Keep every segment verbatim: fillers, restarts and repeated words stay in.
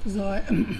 Rồi.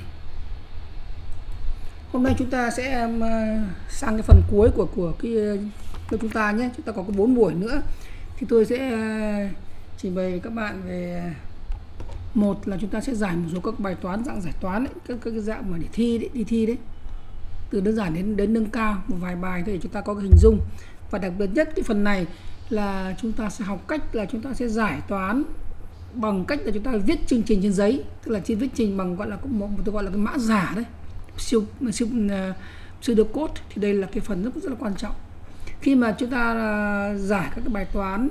Hôm nay chúng ta sẽ um, sang cái phần cuối của của cái của chúng ta nhé. Chúng ta có có bốn buổi nữa thì tôi sẽ uh, trình bày với các bạn về một là chúng ta sẽ giải một số các bài toán dạng giải toán ấy, các, các cái dạng mà để thi đấy, đi thi đấy, từ đơn giản đến đến nâng cao, một vài bài để chúng ta có cái hình dung. Và đặc biệt nhất cái phần này là chúng ta sẽ học cách là chúng ta sẽ giải toán bằng cách là chúng ta viết chương trình trên giấy, tức là trên viết trình bằng gọi là một tôi gọi là cái mã giả đấy, siêu siêu uh, pseudocode. Thì đây là cái phần rất rất là quan trọng khi mà chúng ta uh, giải các cái bài toán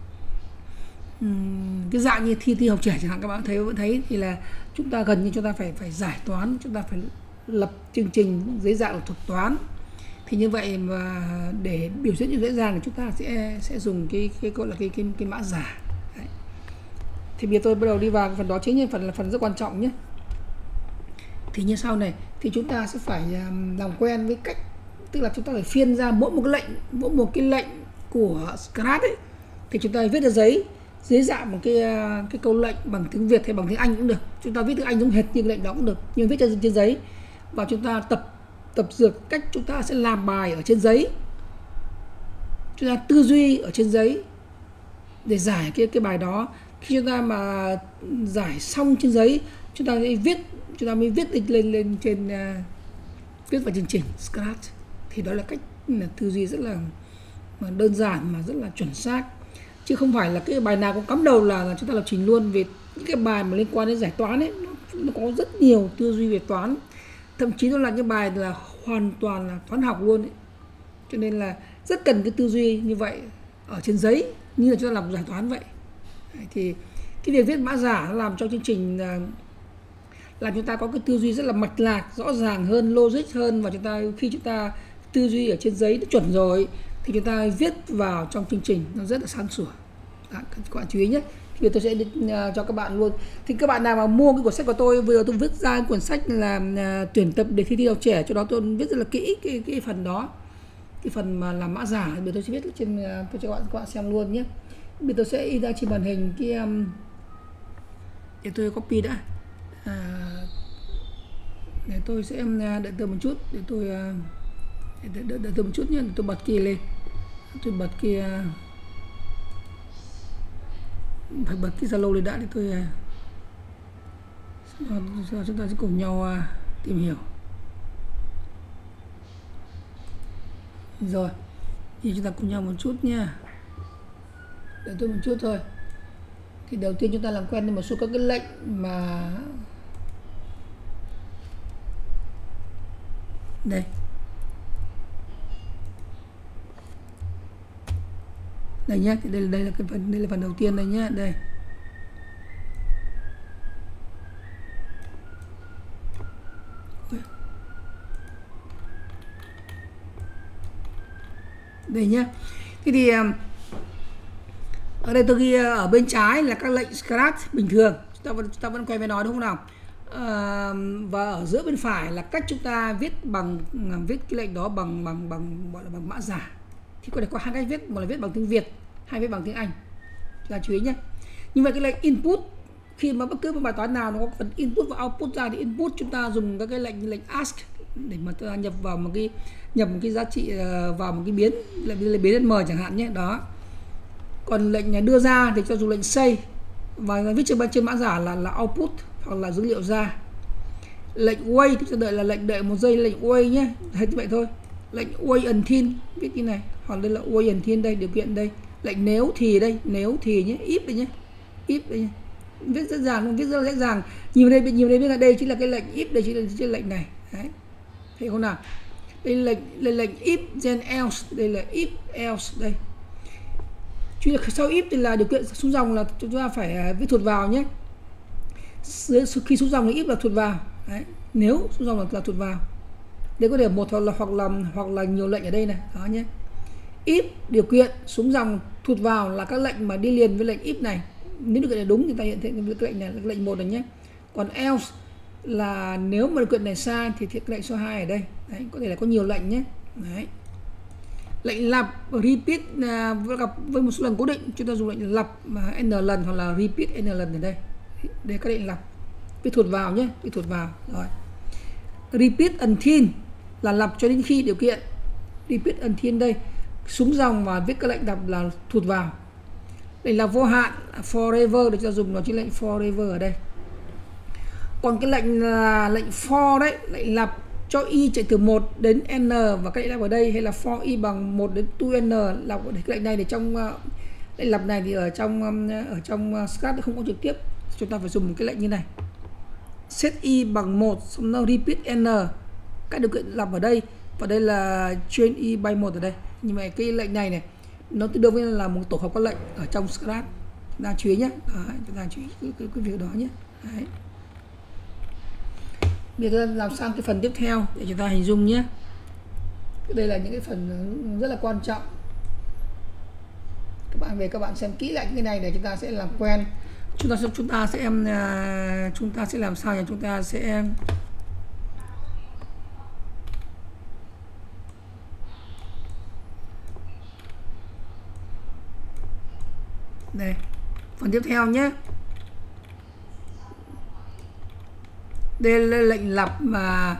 um, cái dạng như thi thi học trẻ chẳng hạn. Các bạn thấy vẫn thấy thì là chúng ta gần như chúng ta phải phải giải toán, chúng ta phải lập chương trình dưới dạng là thuật toán. Thì như vậy mà để biểu diễn như dễ dàng thì chúng ta sẽ sẽ dùng cái cái gọi là cái cái, cái mã giả. Đấy. Thì bây giờ tôi bắt đầu đi vào phần đó, chính là phần là phần rất quan trọng nhé. Thì như sau này thì chúng ta sẽ phải làm quen với cách, tức là chúng ta phải phiên ra mỗi một cái lệnh, mỗi một cái lệnh của Scratch ấy, thì chúng ta viết ra giấy dưới dạng một cái cái câu lệnh bằng tiếng Việt hay bằng tiếng Anh cũng được. Chúng ta viết tiếng Anh giống hệt như lệnh đó cũng được, nhưng viết trên trên giấy và chúng ta tập tập dược cách chúng ta sẽ làm bài ở trên giấy, chúng ta tư duy ở trên giấy để giải cái cái bài đó. Khi chúng ta mà giải xong trên giấy, chúng ta mới viết chúng ta mới viết lên lên, lên trên uh, viết vào chương trình Scratch. Thì đó là cách là tư duy rất là mà đơn giản mà rất là chuẩn xác, chứ không phải là cái bài nào cũng cắm đầu là, là chúng ta lập trình luôn. Vì những cái bài mà liên quan đến giải toán ấy, nó, nó có rất nhiều tư duy về toán, thậm chí nó là những bài là hoàn toàn là toán học luôn ấy. Cho nên là rất cần cái tư duy như vậy ở trên giấy, như là chúng ta làm giải toán vậy. Đấy, thì cái việc viết mã giả nó làm cho chương trình là, là chúng ta có cái tư duy rất là mạch lạc, rõ ràng hơn, logic hơn. Và chúng ta khi chúng ta tư duy ở trên giấy nó chuẩn rồi thì chúng ta viết vào trong chương trình nó rất là sáng sủa. Đó, các bạn chú ý nhé. Thì tôi sẽ uh, cho các bạn luôn. Thì các bạn nào mà mua cái cuốn sách của tôi, vừa tôi viết ra cuốn sách là uh, tuyển tập để thi thi học trẻ, cho đó tôi viết rất là kỹ cái, cái phần đó, cái phần mà làm mã giả. Bây tôi sẽ viết trên uh, tôi cho các bạn, các bạn xem luôn nhé. Bây tôi sẽ in ra trên màn hình cái um, để tôi copy đã. À, để tôi sẽ uh, đợi tôi một chút để tôi uh, để, đợi, đợi tôi một chút nhé. Để tôi bật kia lên, tôi bật kia uh, phải bật cái Zalo lên đã để tôi uh, chúng ta sẽ cùng nhau uh, tìm hiểu. Rồi thì chúng ta cùng nhau một chút nha, đợi tôi một chút thôi. Thì đầu tiên chúng ta làm quen với một số các cái lệnh mà đây đây nhé. Thì đây là đây là cái phần đây là phần đầu tiên đây nhé. Đây đây nhé. Thế thì ở đây tôi ghi ở bên trái là các lệnh Scratch bình thường, chúng ta vẫn, chúng ta vẫn quen với nó đúng không nào? À, và ở giữa bên phải là cách chúng ta viết bằng viết cái lệnh đó bằng bằng bằng gọi là bằng mã giả. Thì có thể có hai cách viết, một là viết bằng tiếng Việt, hai viết bằng tiếng Anh. Chúng ta chú ý nhé. Nhưng mà cái lệnh input, khi mà bất cứ một bài toán nào nó có phần input và output ra, thì input chúng ta dùng các cái lệnh lệnh ask để mà ta nhập vào một cái nhập một cái giá trị vào một cái biến, lệnh biến m chẳng hạn nhé. Đó. Còn lệnh đưa ra thì cho dùng lệnh say, và viết trên trên mã giả là là output hoặc là dữ liệu ra. Lệnh wait thì chúng ta đợi là lệnh đợi một giây, lệnh wait nhé, hết như vậy thôi. Lệnh wait until viết như này, hoặc đây là wait until đây, điều kiện đây. Lệnh nếu thì đây, nếu thì nhé, if đây nhé, if đây nhé. Viết rất dàng, viết rất là dễ dàng. Nhiều đây, nhiều đây biết là đây chính là cái lệnh if, đây chính là, chính là lệnh này. Đấy. Thấy không nào? Đây là lệnh là lệnh if then else, đây là if else đây. Chứ sau if thì là điều kiện xuống dòng là chúng ta phải viết thuật vào nhé. Khi xuống dòng thì if là thuật vào. Đấy. Nếu xuống dòng là, là thuật vào. Đây có thể một hoặc là hoặc là hoặc là nhiều lệnh ở đây này, đó nhé. If điều kiện xuống dòng thuật vào là các lệnh mà đi liền với lệnh if này. Nếu điều kiện này đúng thì ta hiện thị cái lệnh này là lệnh một này nhé. Còn else là nếu mà điều kiện này sai thì cái lệnh số hai ở đây. Đấy, có thể là có nhiều lệnh nhé. Đấy. Lệnh lặp repeat là gặp với một số lần cố định, chúng ta dùng lệnh lặp n lần hoặc là repeat n lần ở đây. Đây các lệnh lặp. viết thuật vào nhé, viết thuật vào. Rồi. Repeat until là lặp cho đến khi điều kiện. Repeat until đây xuống dòng và viết các lệnh lặp là thuật vào. Đây là vô hạn forever được ta dùng nó chữ lệnh forever ở đây. Còn cái lệnh là lệnh for đấy, lệnh lặp cho y chạy từ một đến n và cái lệnh lặp ở đây hay là for y bằng một đến hai n là cái lệnh này để trong lệnh lặp này thì ở trong ở trong Scratch không có trực tiếp, chúng ta phải dùng một cái lệnh như này. Set y bằng một xong nó repeat n các điều kiện lặp ở đây và đây là change y by một ở đây. Nhưng mà cái lệnh này này nó tương đương với là một tổ hợp các lệnh ở trong Scratch. Chúng ta chú ý nhé. Đấy, chúng ta chú ý cái, cái, cái việc đó nhé. Đấy. Bây giờ làm sang cái phần tiếp theo để chúng ta hình dung nhé. Đây là những cái phần rất là quan trọng. Các bạn về các bạn xem kỹ lại cái này để chúng ta sẽ làm quen. Chúng ta chúng ta sẽ em chúng ta sẽ làm sao nhỉ? Chúng ta sẽ đây phần tiếp theo nhé. Đây là lệnh lặp mà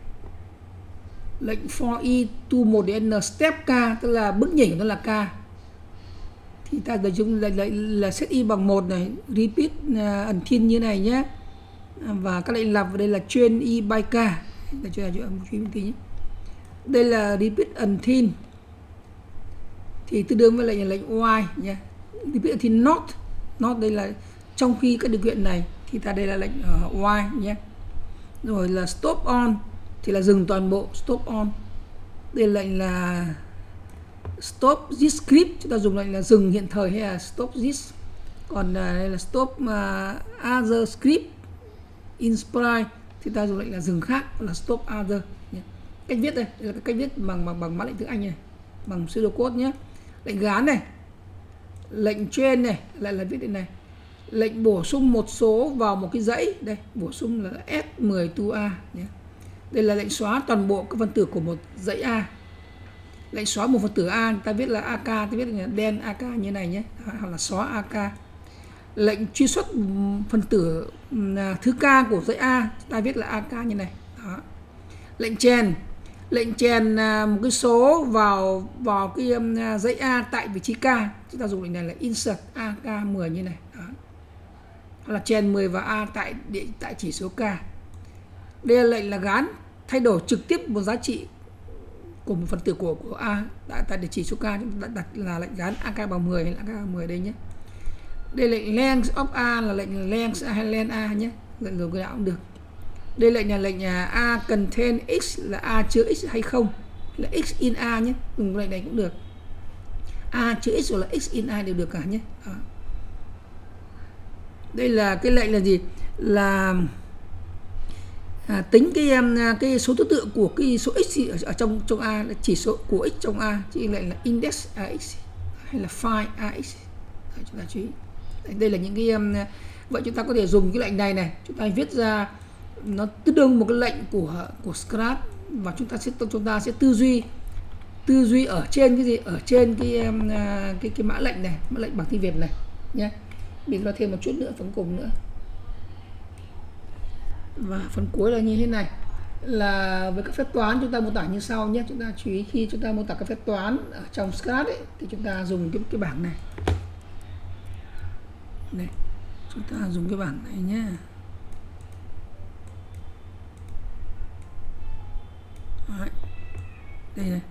lệnh for y to một đến n step k, tức là bước nhảy của nó là k. Thì ta sử dụng là, là, là set y bằng một này, repeat uh, until như này nhé. Và các lệnh lặp ở đây là change y by k. Để cho chúng ta chú ý một tí nhé. Đây là repeat until thì tương đương với lệnh lệnh while nhé. Repeat until not, not đây là trong khi các điều kiện này thì ta đây là lệnh uh, while nhé. Rồi là stop on thì là dừng toàn bộ, stop on. Đây là lệnh là stop this script, chúng ta dùng lệnh là dừng hiện thời hay là stop this. Còn uh, đây là stop uh, other script in sprite thì ta dùng lệnh là dừng khác, là stop other. Cách viết đây, đây là cái cách viết bằng bằng bằng mã lệnh tiếng Anh này, bằng pseudocode nhé. Lệnh gán này, lệnh trên này lại là viết đây này. Lệnh bổ sung một số vào một cái dãy, đây bổ sung là S mười to A nhé. Đây là lệnh xóa toàn bộ các phân tử của một dãy A. Lệnh xóa một phân tử A ta viết là a ca, ta viết là đen a ca như này nhé, hoặc là xóa a ca. Lệnh truy xuất phân tử thứ K của dãy A ta viết là a ca như này. Đó. Lệnh chèn, lệnh chèn một cái số vào vào cái dãy A tại vị trí K, chúng ta dùng lệnh này là insert a ca mười như này. Đó. Hoặc là chèn mười vào A tại địa tại chỉ số K. Đây là lệnh là gán thay đổi trực tiếp một giá trị của một phần tử của của A tại, tại địa chỉ số K, chúng ta đặt là lệnh gán a ca bằng mười hay là a ca bằng mười đây nhé. Đây lệnh length of A là lệnh length hay len A nhé, lệnh dùng cái nào cũng được. Đây lệnh là lệnh A contain x là A chứa x hay không, là x in A nhé, dùng lệnh này cũng được. A chứa x hoặc là x in A đều được cả nhé. Đó. Đây là cái lệnh là gì? Là à, tính cái cái số thứ tự của cái số x ở, ở trong trong A là chỉ số của x trong A, chỉ lệnh là index ax hay là find ax. Đấy, chúng ta chú ý. Đây, đây là những cái um, vậy chúng ta có thể dùng cái lệnh này này, chúng ta viết ra nó tương đương một cái lệnh của của Scratch và chúng ta sẽ chúng ta sẽ tư duy tư duy ở trên cái gì ở trên cái um, cái cái mã lệnh này, mã lệnh bằng tiếng Việt này nhé. Mình nói thêm một chút nữa, phần cùng nữa. Và phần cuối là như thế này, là với các phép toán chúng ta mô tả như sau nhé. Chúng ta chú ý khi chúng ta mô tả các phép toán ở trong Scratch ấy, thì chúng ta dùng cái cái bảng này. Này, chúng ta dùng cái bảng này nhé. Đấy. Đây này.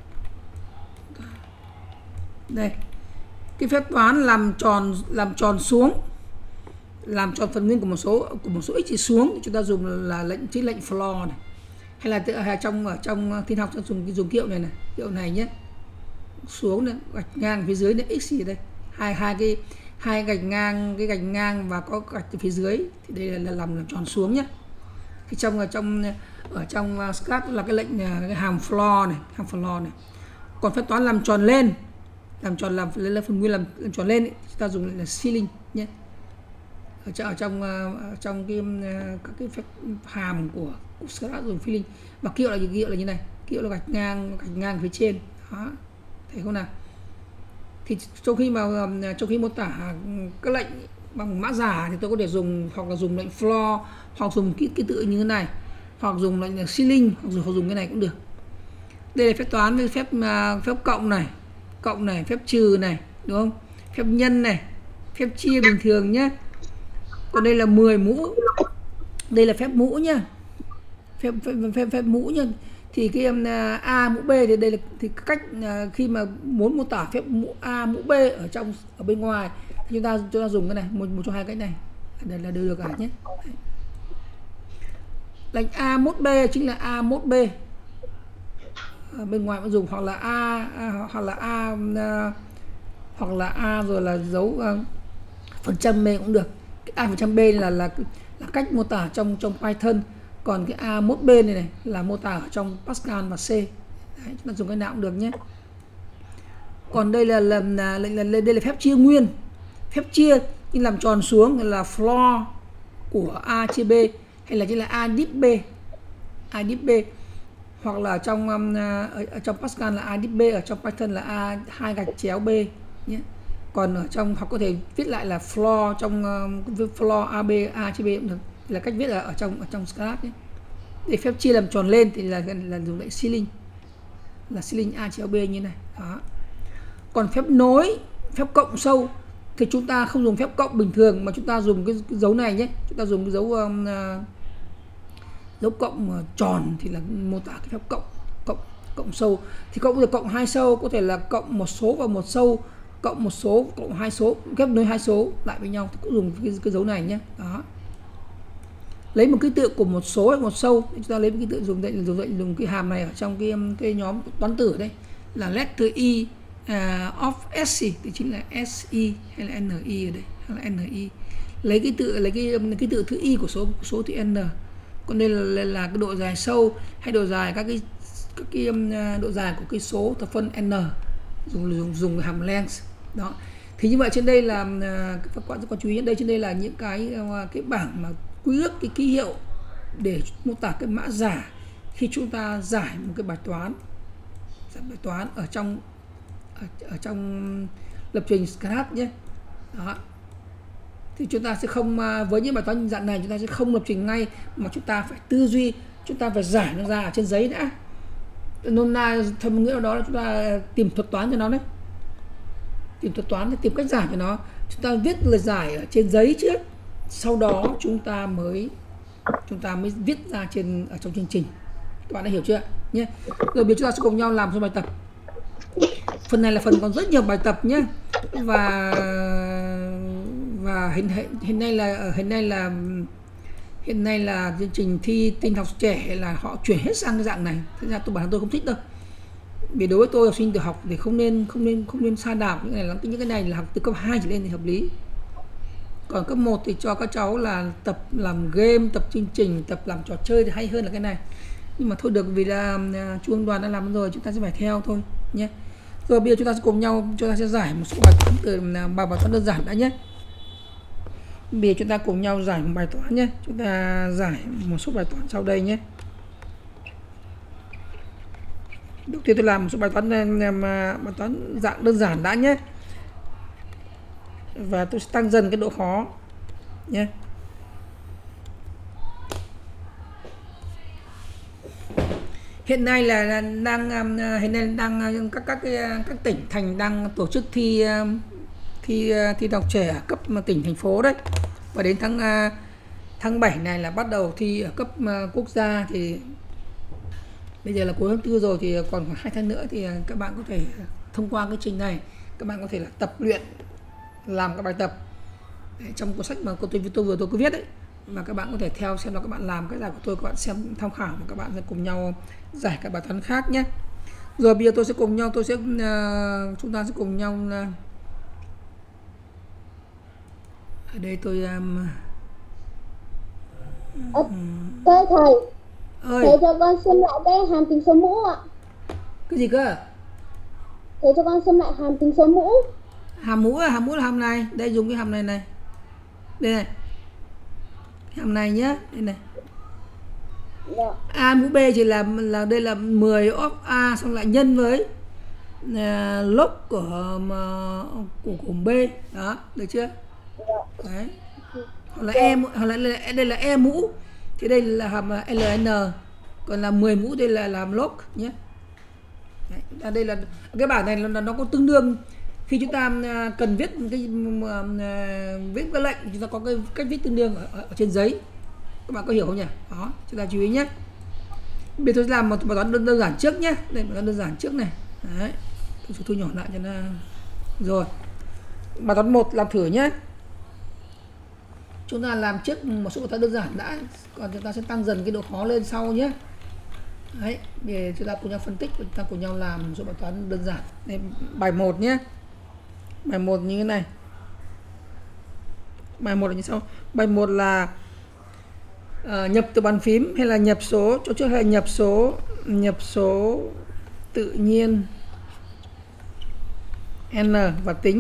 Đây. Cái phép toán làm tròn làm tròn xuống, làm tròn phần nguyên của một số của một số x thì xuống thì chúng ta dùng là lệnh chữ lệnh floor này, hay là, tự, hay trong ở trong thiên học chúng ta dùng cái dùng kiệu này này, kiệu này nhé, xuống này, gạch ngang phía dưới này, x gì đây, hai hai cái hai gạch ngang cái gạch ngang và có gạch từ phía dưới thì đây là, là làm làm tròn xuống nhé. Thì trong ở trong ở trong Scratch là cái lệnh cái hàm floor này, hàm floor này. Còn phép toán làm tròn lên, làm tròn làm lên là phần nguyên làm, làm tròn lên ấy, chúng ta dùng là ceiling nhé. Ở trong ở trong, ở trong cái các cái phép hàm của, của Scratch dùng filling. Và kiệu là kiệu là như này, kiệu là gạch ngang gạch ngang phía trên đó, thấy không nào? Thì trong khi mà trong khi mô tả các lệnh bằng mã giả thì tôi có thể dùng hoặc là dùng lệnh floor, hoặc dùng ký ký tự như thế này, hoặc dùng lệnh là ceiling, hoặc dùng, hoặc dùng cái này cũng được. Đây là phép toán với phép uh, phép cộng này, cộng này, phép trừ này, đúng không? Phép nhân này, phép chia bình thường nhé. Còn đây là mười mũ. Đây là phép mũ nhá. Phép phép phép, phép mũ nhá. Thì cái um, A mũ B thì đây là thì cách uh, khi mà muốn mô tả phép mũ A mũ B ở trong ở bên ngoài thì chúng ta chúng ta dùng cái này, một một trong hai cách này. Đây là đều được cả nhé. Đấy. Lệnh A mốt B chính là A mốt B. Ở bên ngoài vẫn dùng hoặc là A, A hoặc là A uh, hoặc là A rồi là dấu uh, phần trăm B cũng được. Cái A phần trăm B là là là cách mô tả trong trong Python, còn cái A mốt B này này là mô tả ở trong Pascal và C. Đấy, chúng ta dùng cái nào cũng được nhé. Còn đây là là, là, là, là đây là phép chia nguyên. Phép chia nhưng làm tròn xuống là floor của A chia B, hay là chỉ là A div B, A div B, hoặc là trong um, ở, ở trong Pascal là A div B, ở trong Python là A hai gạch chéo B nhé. Còn ở trong hoặc có thể viết lại là floor trong um, floor A B A chia B cũng được, là cách viết là ở trong ở trong Scratch nhé. Để phép chia làm tròn lên thì là là dùng lệnh ceiling, là ceiling A chéo B như này đó. Còn phép nối, phép cộng sâu thì chúng ta không dùng phép cộng bình thường mà chúng ta dùng cái, cái dấu này nhé. Chúng ta dùng cái dấu um, uh, dấu cộng uh, tròn thì là mô tả cái phép cộng cộng cộng sâu. Thì cộng được cộng hai sâu, có thể là cộng một số và một sâu, cộng một số cộng hai số, ghép nối hai số lại với nhau thì cũng dùng cái, cái dấu này nhé. Đó. Lấy một ký tự của một số hay một sâu, chúng ta lấy một ký tự dùng đây, dùng đây, dùng cái hàm này ở trong cái cái nhóm toán tử ở đây là letter E uh, of S thì chính là S E hay là N E ở đây, hay là N E. Lấy cái tự lấy cái cái tự thứ y của số số thì N. Còn đây là, là, là cái độ dài sâu hay độ dài các cái các cái um, độ dài của cái số thập phân N, dùng dùng dùng hàm length đó. Thì như vậy trên đây là uh, các bạn có chú ý, đây trên đây là những cái uh, cái bảng mà quy ước cái ký hiệu để mô tả cái mã giả khi chúng ta giải một cái bài toán, giải bài toán ở trong ở, ở trong lập trình Scratch nhé. Đó. Thì chúng ta sẽ không, với những bài toán dạng này chúng ta sẽ không lập trình ngay mà chúng ta phải tư duy, chúng ta phải giải nó ra ở trên giấy đã. Nôm na theo một nghĩa nào đó là chúng ta tìm thuật toán cho nó đấy, tìm thuật toán để tìm cách giải cho nó. Chúng ta viết lời giải ở trên giấy trước, sau đó chúng ta mới chúng ta mới viết ra trên ở trong chương trình. Các bạn đã hiểu chưa nhé? Rồi bây giờ chúng ta sẽ cùng nhau làm một bài tập. Phần này là phần còn rất nhiều bài tập nhé. Và và hiện hiện nay là hiện nay là hiện nay là chương trình thi tin học trẻ là họ chuyển hết sang cái dạng này. Thế ra tôi bản thân tôi không thích đâu. Vì đối với tôi học sinh tiểu học thì không nên không nên không nên sa đà những cái này, những cái này là học từ cấp hai trở lên thì hợp lý. Còn cấp một thì cho các cháu là tập làm game, tập chương trình, tập làm trò chơi thì hay hơn là cái này. Nhưng mà thôi được, vì là Trung ương đoàn đã làm rồi, chúng ta sẽ phải theo thôi nhé. Rồi bây giờ chúng ta sẽ cùng nhau, chúng ta sẽ giải một số bài toán từ bài bài toán đơn giản đã nhé. Bây giờ chúng ta cùng nhau giải một bài toán nhé. Chúng ta giải một số bài toán sau đây nhé. Đầu tiên tôi làm một số bài toán bài toán dạng đơn giản đã nhé. Và tôi sẽ tăng dần cái độ khó nhé. Hiện nay là, là đang hiện nay đang các các các tỉnh thành đang tổ chức thi thi thi học trẻ ở cấp tỉnh thành phố đấy. Và đến tháng tháng bảy này là bắt đầu thi ở cấp quốc gia, thì bây giờ là cuối tháng tư rồi thì còn khoảng hai tháng nữa thì các bạn có thể thông qua cái trình này, các bạn có thể là tập luyện làm các bài tập đấy, trong cuốn sách mà tôi, tôi vừa tôi có viết đấy, và các bạn có thể theo xem là các bạn làm cái giải của tôi, các bạn xem tham khảo và các bạn sẽ cùng nhau giải các bài toán khác nhé. Rồi bây giờ tôi sẽ cùng nhau tôi sẽ uh, chúng ta sẽ cùng nhau uh, ở đây tôi um, Ờ, thầy thầy ơi, thầy cho con xem lại cái hàm tính số mũ ạ. cái gì cơ? Thầy cho con xem lại hàm tính số mũ. Hàm mũ là hàm mũ là hàm này, đây dùng cái hàm này này, đây này, hàm này nhé, đây này. Dạ. A mũ B chỉ là là đây là mười of A xong lại nhân với uh, log của uh, của cùng B đó, được chưa? Dạ. Đấy. Hoặc là e hoặc là đây là e mũ thì đây là hàm ln, còn là mười mũ đây là làm log nhé. Đấy, đây là cái bảng này nó, nó có tương đương khi chúng ta cần viết cái viết cái lệnh, chúng ta có cái cách viết tương đương ở, ở trên giấy. Các bạn có hiểu không nhỉ? Đó, chúng ta chú ý nhé. Bây giờ tôi làm một bài toán đơn, đơn giản trước nhé. Đây bài toán đơn giản trước này. Đấy. Tôi thu nhỏ lại cho nó rồi. Bài toán một làm thử nhé. Chúng ta làm trước một số bài toán đơn giản đã, còn chúng ta sẽ tăng dần cái độ khó lên sau nhé. Đấy, để chúng ta cùng nhau phân tích và chúng ta cùng nhau làm một số bài toán đơn giản. Đây, bài một nhé. Bài một như thế này. Bài một là như sau. Bài một là uh, nhập từ bàn phím hay là nhập số, chỗ trước hay là nhập số nhập số tự nhiên n và tính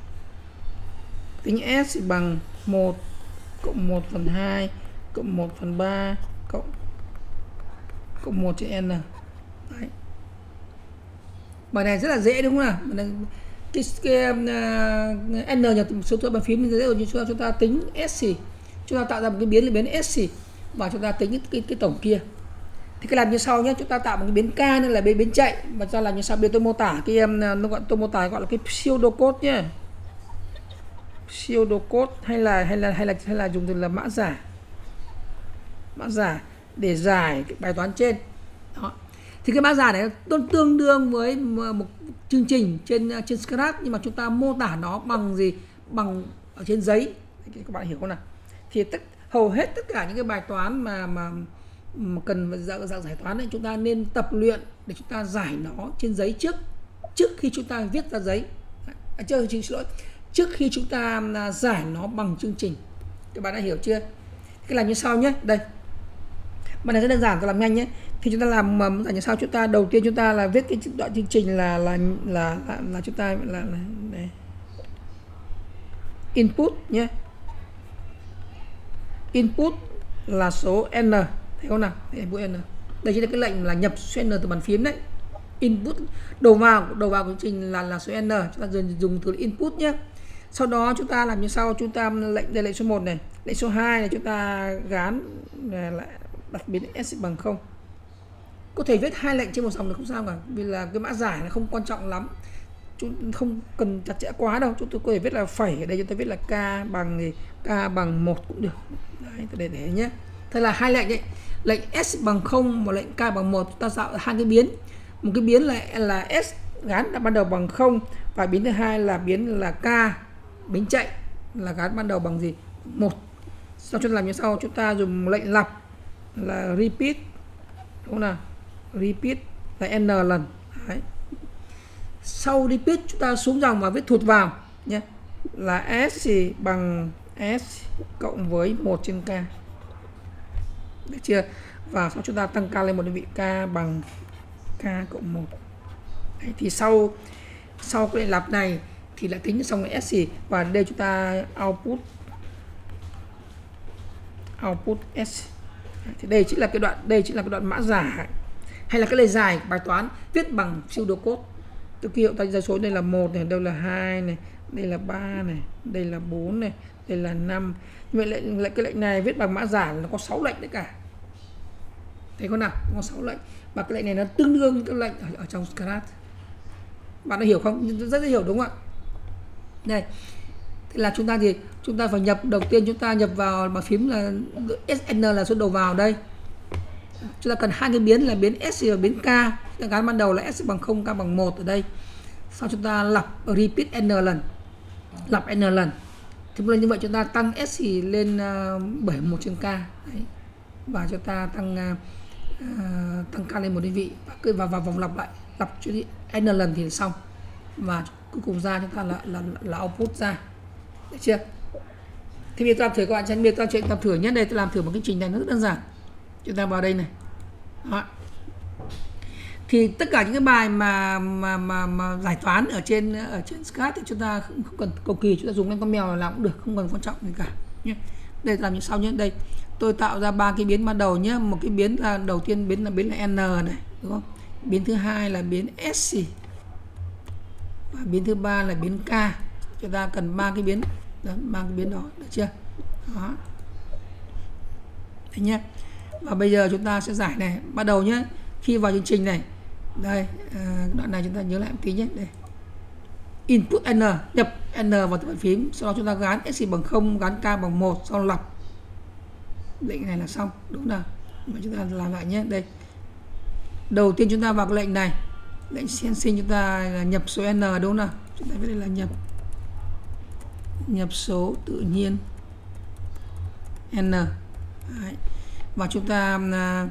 tính s bằng một cộng một phần hai cộng một phần ba cộng cộng một trên n. Đấy. Bài này rất là dễ đúng không nào? Cái, cái uh, n nhập số từ bàn phím dễ rồi, nhưng chúng ta, chúng ta tính s thì chúng ta tạo ra một cái biến là biến s thì và chúng ta tính cái, cái, cái tổng kia. Thì cái làm như sau nhé, chúng ta tạo một cái biến k nên là biến biến chạy, và cho làm như sau. Bây tôi mô tả cái nó gọi tôi mô tả gọi là cái pseudocode nhé. Pseudocode hay là hay là hay là hay là dùng từ là mã giả. Mã giả để giải cái bài toán trên. Đó. Thì cái mã giả này tương tương đương với một chương trình trên trên Scratch, nhưng mà chúng ta mô tả nó bằng gì? Bằng ở trên giấy. Các bạn hiểu không nào? Thì tất hầu hết tất cả những cái bài toán mà mà, mà cần dạng, dạng giải toán này chúng ta nên tập luyện để chúng ta giải nó trên giấy trước trước khi chúng ta viết ra giấy. À, chưa, xin lỗi. Trước khi chúng ta giải nó bằng chương trình. Các bạn đã hiểu chưa? Cái làm như sau nhé. Đây. Bài này rất đơn giản, tôi làm nhanh nhé. Thì chúng ta làm giải như sau. Chúng ta đầu tiên chúng ta là viết cái đoạn chương trình là là là là, là chúng ta là, là đây. Input nhé. Input là số n, thấy không nào? Input n. Đây chính là cái lệnh là nhập số n từ bàn phím đấy. Input đầu vào đầu vào của chương trình là là số n, chúng ta dùng dùng từ input nhé. Sau đó chúng ta làm như sau, chúng ta lệnh đây lệnh số một này, lệnh số hai này chúng ta gán lại đặt biến s bằng không. Có thể viết hai lệnh trên một dòng được không sao cả, vì là cái mã giải là không quan trọng lắm. Chúng không cần chặt chẽ quá đâu. Chúng tôi có thể viết là phẩy ở đây, chúng ta viết là k bằng gì? K bằng một cũng được. Đấy, để để nhé. Thế là hai lệnh đấy. Lệnh s bằng không và lệnh k bằng một, chúng ta tạo hai cái biến. Một cái biến là là s gán đã ban đầu bằng không, và biến thứ hai là biến là k biến chạy là gán ban đầu bằng gì? một. Sau chúng ta làm như sau, chúng ta dùng lệnh lặp là repeat, đúng không nào? Repeat là n lần. Đấy. Sau repeat chúng ta xuống dòng và viết thụt vào nhé, là s thì bằng s cộng với một trên k. Được chưa? Và sau chúng ta tăng k lên một đơn vị, k bằng k cộng một. Đấy, thì sau sau cái lặp này thì lại tính xong cái s thì, và đây chúng ta output output s. Thì đây chính là cái đoạn đây chính là cái đoạn mã giả hay là cái lời giải bài toán viết bằng pseudocode. Từ ký hiệu tay ra số đây là một này, đây là hai này, đây là ba này, đây là bốn này, đây là năm. Như vậy lệnh, lệnh cái lệnh này viết bằng mã giả nó có sáu lệnh đấy cả. Thấy không nào? Có sáu lệnh. Và cái lệnh này nó tương đương cái lệnh ở, ở trong Scratch. Bạn đã hiểu không? Rất là hiểu đúng không ạ? Đây. Thế là chúng ta gì? Chúng ta phải nhập, đầu tiên chúng ta nhập vào bàn phím là sn là số đầu vào đây. Chúng ta cần hai cái biến là biến s và biến k. Chúng ta gắn ban đầu là s bằng không, k bằng một ở đây. Sau chúng ta lặp repeat n lần. Lặp n lần. Thì như vậy chúng ta tăng s thì lên uh, bảy mươi mốt trên k. Đấy. Và chúng ta tăng uh, tăng k lên một đơn vị và cứ vào vào vòng lặp lại, lặp cho n lần thì xong. Và cuối cùng ra chúng ta là là là output ra. Được chưa? Thì bây giờ tôi làm thử các bạn, cho nên tôi chuyện làm thử nhất đây, tôi làm thử một cái trình này nó rất đơn giản. Chúng ta vào đây này. Đó. Thì tất cả những cái bài mà mà mà, mà giải toán ở trên ở trên Scratch thì chúng ta không, không cần cầu kỳ, chúng ta dùng lên con mèo làm cũng được, không cần quan trọng gì cả nhé. Đây làm như sau nhé. Đây tôi tạo ra ba cái biến ban đầu nhé. Một cái biến là đầu tiên biến là biến là n này, đúng không? Biến thứ hai là biến s và biến thứ ba là biến k. Chúng ta cần ba cái biến Đó, mang cái biến đó, được chưa? Đó. Đấy nhé. Và bây giờ chúng ta sẽ giải này, bắt đầu nhé. Khi vào chương trình này, đây, đoạn này chúng ta nhớ lại một tí nhé. Đây. Input n, nhập n vào tập bàn phím, sau đó chúng ta gán s bằng không, gán k bằng một, sau đó lặp. Lệnh này là xong, đúng nào? Mà chúng ta làm lại nhé. Đây. Đầu tiên chúng ta vào cái lệnh này, lệnh sen sinh chúng ta là nhập số n, đúng nào? Chúng ta viết đây là nhập nhập số tự nhiên n. Đấy. Và chúng ta uh,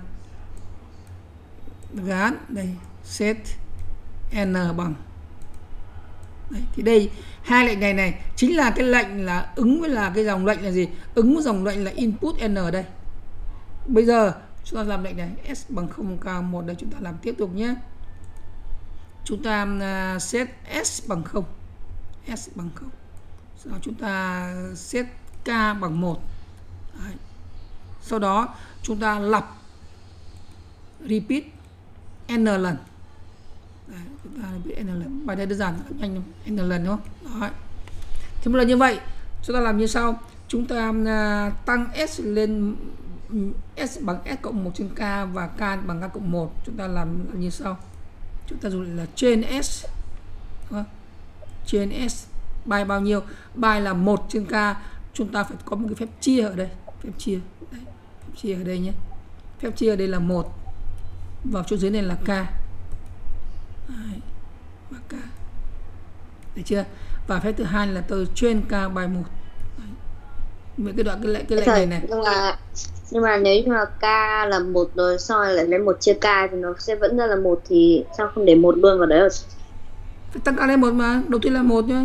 gán đây set n bằng. Đấy, thì đây hai lệnh này này chính là cái lệnh là ứng với là cái dòng lệnh là gì? Ứng với dòng lệnh là input n ở đây. Bây giờ chúng ta làm lệnh này s bằng không k một, đây chúng ta làm tiếp tục nhé. Chúng ta uh, set s bằng không, s bằng không. Sau đó chúng ta set k bằng một. Đấy. Sau đó chúng ta lặp repeat n lần. Đấy, chúng ta repeat n lần. Bài này đơn giản nhanh n lần đúng không? Đó. Thì một lần như vậy chúng ta làm như sau. Chúng ta uh, tăng s lên s bằng s cộng một trên k và k bằng k cộng một. Chúng ta làm, làm như sau. Chúng ta dùng là trên s. Đúng không? Trên s bài bao nhiêu? Bài là một trên k. Chúng ta phải có một cái phép chia ở đây. Phép chia. Đấy. Phép chia ở đây nhé. Phép chia ở đây là một. Vào chỗ dưới này là k. Đấy. Và k. Được chưa? Và phép thứ hai là tôi trên k bài một. Mấy cái đoạn cái lệnh cái lệnh này này. Nhưng mà nhưng mà nếu như mà k là một rồi sau rồi lại lấy một chia k thì nó sẽ vẫn ra là một, thì sao không để một luôn vào đấy rồi? Phải tăng k lên một mà, đầu tiên là một nhá.